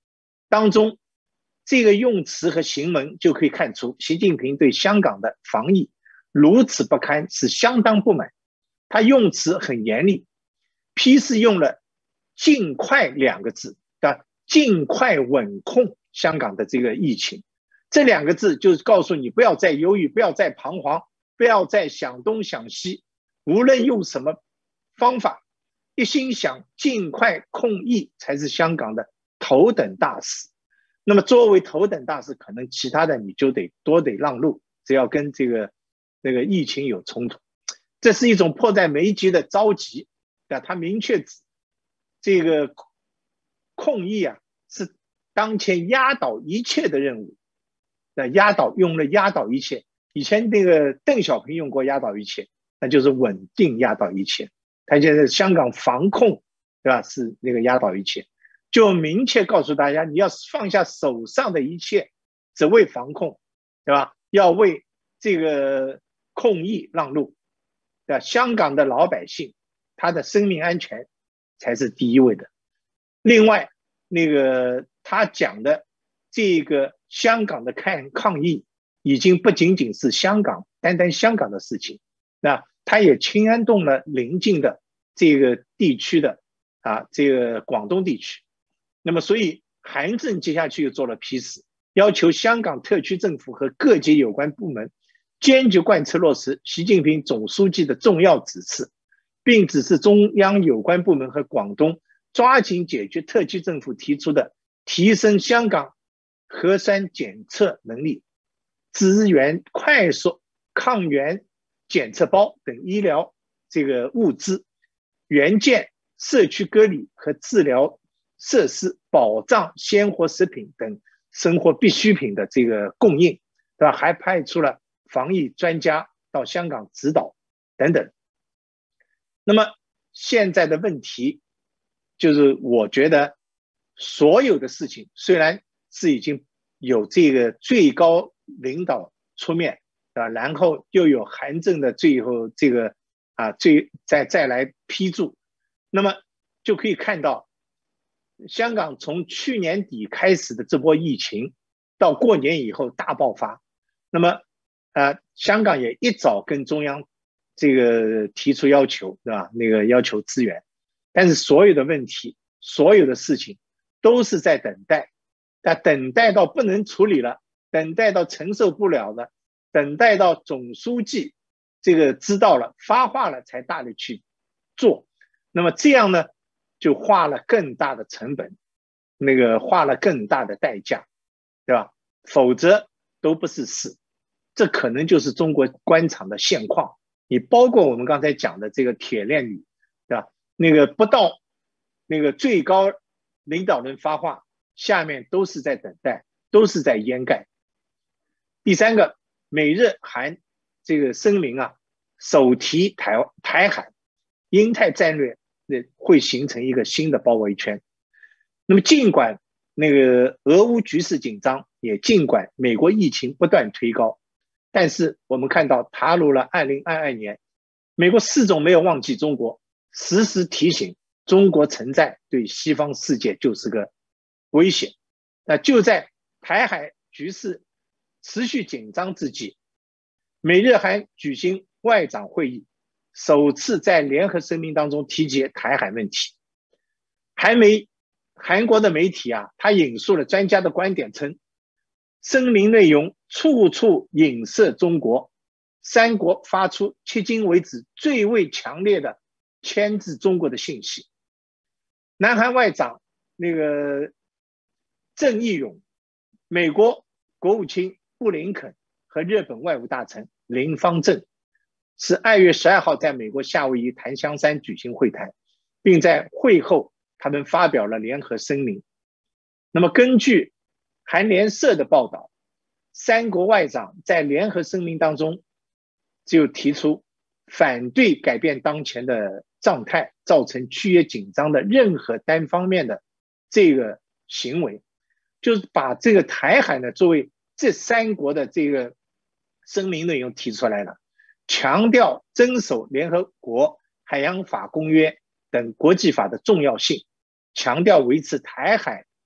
S2: 当中，这个用词和行文就可以看出，习近平对香港的防疫如此不堪是相当不满。他用词很严厉，批示用了尽快两个字，尽快稳控香港的这个疫情，这两个字就是告诉你不要再犹豫，不要再彷徨，不要再想东想西，无论用什么方法，一心想尽快控疫才是香港的头等大事。那么作为头等大事，可能其他的你就得多得让路，只要跟这个那个疫情有冲突，这是一种迫在眉睫的着急。他明确指这个控疫啊是当前压倒一切的任务。压倒用了压倒一切，以前那个邓小平用过压倒一切，那就是稳定压倒一切。他现在香港防控，对吧？是那个压倒一切。就明确告诉大家，你要放下手上的一切，只为防控，对吧？要为这个控疫让路，对吧？香港的老百姓，他的生命安全才是第一位的。另外，那个他讲的这个香港的抗抗疫，已经不仅仅是香港单单香港的事情，那他也牵安动了邻近的这个地区的啊，这个广东地区。那么，所以韩正接下去又做了批示，要求香港特区政府和各级有关部门坚决贯彻落实习近平总书记的重要指示，并指示中央有关部门和广东抓紧解决特区政府提出的提升香港核酸检测能力、支援快速抗原检测包等医疗这个物资、援建社区隔离和治疗设施，保障鲜活食品等生活必需品的这个供应，对吧？还派出了防疫专家到香港指导等等。那么现在的问题就是，我觉得所有的事情虽然是已经有这个最高领导出面，啊，然后又有韩正的最后这个啊，最再再来批注，那么就可以看到，香港从去年底开始的这波疫情，到过年以后大爆发，那么啊，香港也一早跟中央这个提出要求，对吧？那个要求支援，但是所有的问题，所有的事情都是在等待。但等待到不能处理了，等待到承受不了了，等待到总书记这个知道了发话了才大力去做，那么这样呢就花了更大的成本，那个花了更大的代价，对吧？否则都不是事。这可能就是中国官场的现况。你包括我们刚才讲的这个铁链女，对吧？那个不到那个最高领导人发话，下面都是在等待，都是在掩盖。第三个，美日韩这个声明啊，首提台台海，印太战略会形成一个新的包围圈。那么尽管那个俄乌局势紧张，也尽管美国疫情不断推高，但是我们看到踏入了二零二二年，美国始终没有忘记中国，时时提醒中国存在对西方世界就是个危险。那就在台海局势持续紧张之际，美日韩举行外长会议，首次在联合声明当中提及台海问题。韩媒韩国的媒体啊，他引述了专家的观点称，声明内容处处影射中国，三国发出迄今为止最为强烈的牵制中国的信息。南韩外长那个郑义勇、美国国务卿布林肯和日本外务大臣林芳正是二月十二号在美国夏威夷檀香山举行会谈，并在会后他们发表了联合声明。那么根据韩联社的报道，三国外长在联合声明当中就提出反对改变当前的状态，造成区域紧张的任何单方面的这个行为，就是把这个台海呢作为这三国的这个声明内容提出来了，强调遵守联合国海洋法公约等国际法的重要性，强调维持台海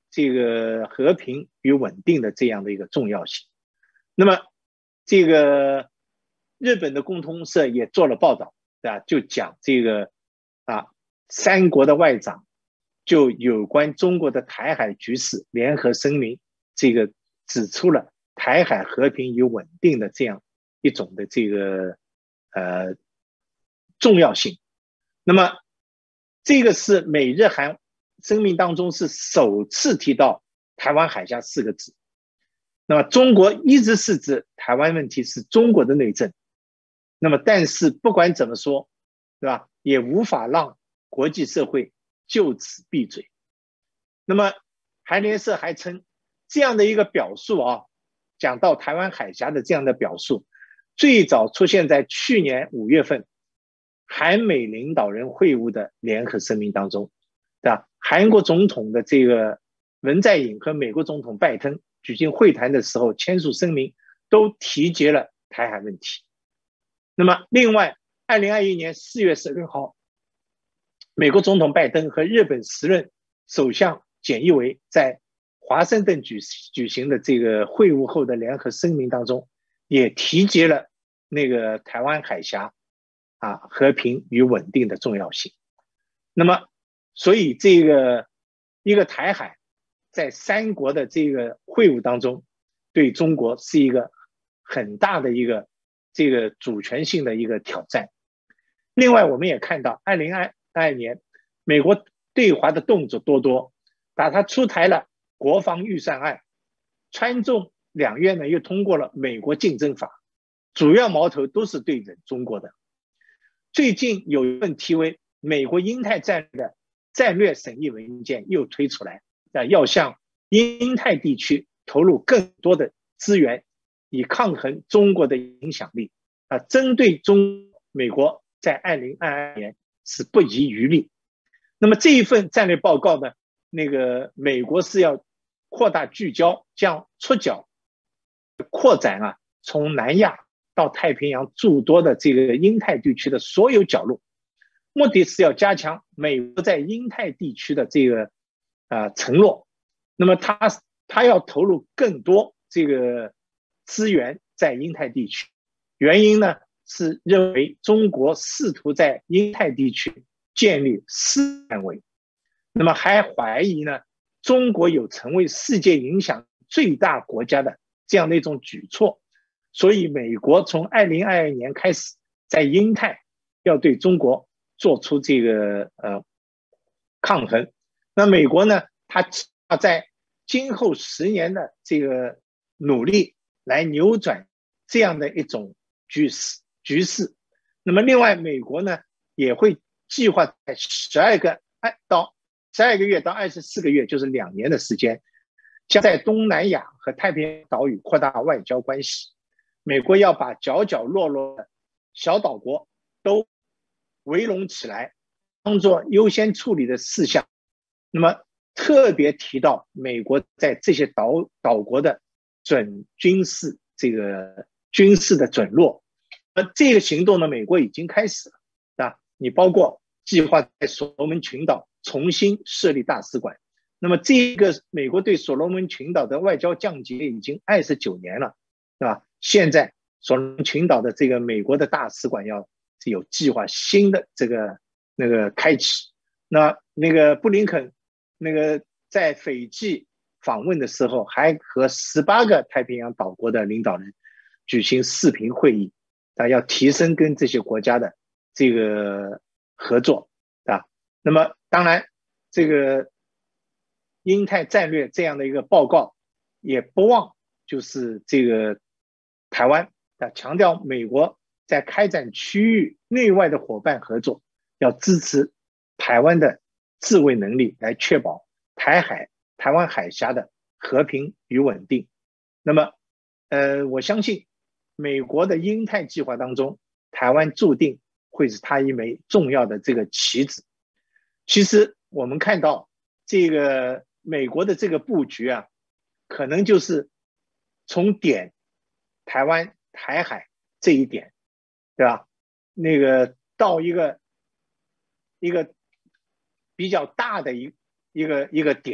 S2: 这个和平与稳定的这样的一个重要性。那么，这个日本的共同社也做了报道，啊，就讲这个啊，三国的外长就有关中国的台海局势联合声明，这个指出了台海和平与稳定的这样一种的这个呃重要性。那么，这个是美日韩声明当中是首次提到台湾海峡四个字。那么中国一直是指台湾问题是中国的内政，那么但是不管怎么说，对吧，也无法让国际社会就此闭嘴。那么韩联社还称，这样的一个表述啊，讲到台湾海峡的这样的表述，最早出现在去年五月份韩美领导人会晤的联合声明当中，对吧？韩国总统的这个文在寅和美国总统拜登举行会谈的时候签署声明，都提及了台海问题。那么另外二零二一年四月十六号，美国总统拜登和日本时任首相菅义伟在华盛顿举举行的这个会晤后的联合声明当中，也提及了那个台湾海峡啊和平与稳定的重要性。那么所以这个一个台海在三国的这个会晤当中，对中国是一个很大的一个这个主权性的一个挑战。另外我们也看到二零二二年美国对华的动作多多，把它出台了国防预算案，参众两院呢又通过了美国竞争法，主要矛头都是对准中国的。最近有一份题为美国印太战略的战略审议文件又推出来，要向印太地区投入更多的资源，以抗衡中国的影响力。啊，针对中美国在二零二二年是不遗余力。那么这一份战略报告呢，那个美国是要扩大聚焦，将触角扩展啊，从南亚到太平洋诸多的这个印太地区的所有角落，目的是要加强美国在印太地区的这个啊、呃、承诺。那么他他要投入更多这个资源在印太地区，原因呢是认为中国试图在印太地区建立势范围，那么还怀疑呢中国有成为世界影响最大国家的这样的一种举措。所以美国从二零二二年开始在印太要对中国做出这个呃抗衡。那美国呢，它在今后十年的这个努力来扭转这样的一种局势局势。那么另外美国呢也会计划在十二个到十二个月到二十四个月，就是两年的时间，将在东南亚和太平洋岛屿扩大外交关系。美国要把角角落落的小岛国都围拢起来，当作优先处理的事项。那么特别提到美国在这些岛岛国的准军事这个军事的准落。而这个行动呢，美国已经开始了啊，你包括计划在所罗门群岛重新设立大使馆。那么这个美国对所罗门群岛的外交降级已经二十九年了，是吧？现在所罗门群岛的这个美国的大使馆要有计划新的这个那个开启。那那个布林肯那个在斐济访问的时候，还和十八个太平洋岛国的领导人举行视频会议，啊，要提升跟这些国家的这个合作啊。那么当然这个印太战略这样的一个报告也不忘就是这个台湾啊，强调美国在开展区域内外的伙伴合作，要支持台湾的自卫能力，来确保台海台湾海峡的和平与稳定。那么呃，我相信美国的印太计划当中，台湾注定会是它一枚重要的这个棋子。其实我们看到这个美国的这个布局啊，可能就是从点台湾台海这一点，对吧？那个到一个一个比较大的一一个一个点，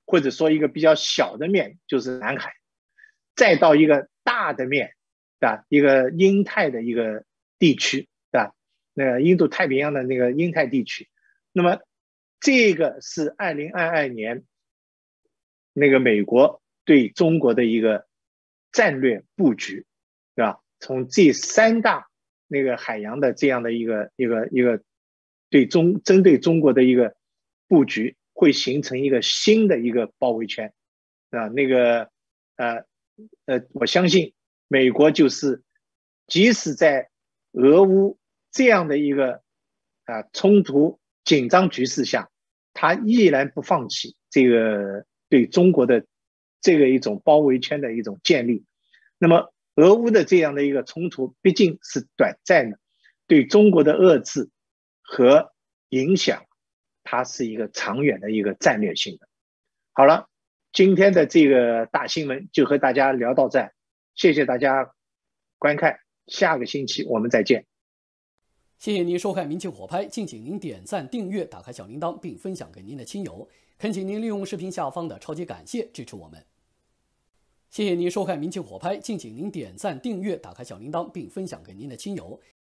S2: 或者说一个比较小的面就是南海，再到一个大的面，对吧？一个印太的一个地区，对吧？那个印度太平洋的那个印太地区，那么这个是二零二二年那个美国对中国的一个战略布局，对吧？从这三大那个海洋的这样的一个一个一个对中针对中国的一个布局，会形成一个新的一个包围圈啊。那个呃呃，我相信美国就是即使在俄乌这样的一个啊冲突紧张局势下，他依然不放弃这个对中国的这个一种包围圈的一种建立。那么俄乌的这样的一个冲突毕竟是短暂的，对中国的遏制和影响，它是一个长远的一个战略性的。好了，今天的这个大新闻就和大家聊到这儿，谢谢大家观看，下个星期我们再见。
S4: 谢谢您收看《民情火拍》，敬请您点赞、订阅、打开小铃铛，并分享给您的亲友。恳请您利用视频下方的超级感谢支持我们。谢谢您收看《民情火拍》，敬请您点赞、订阅、打开小铃铛，并分享给您的亲友。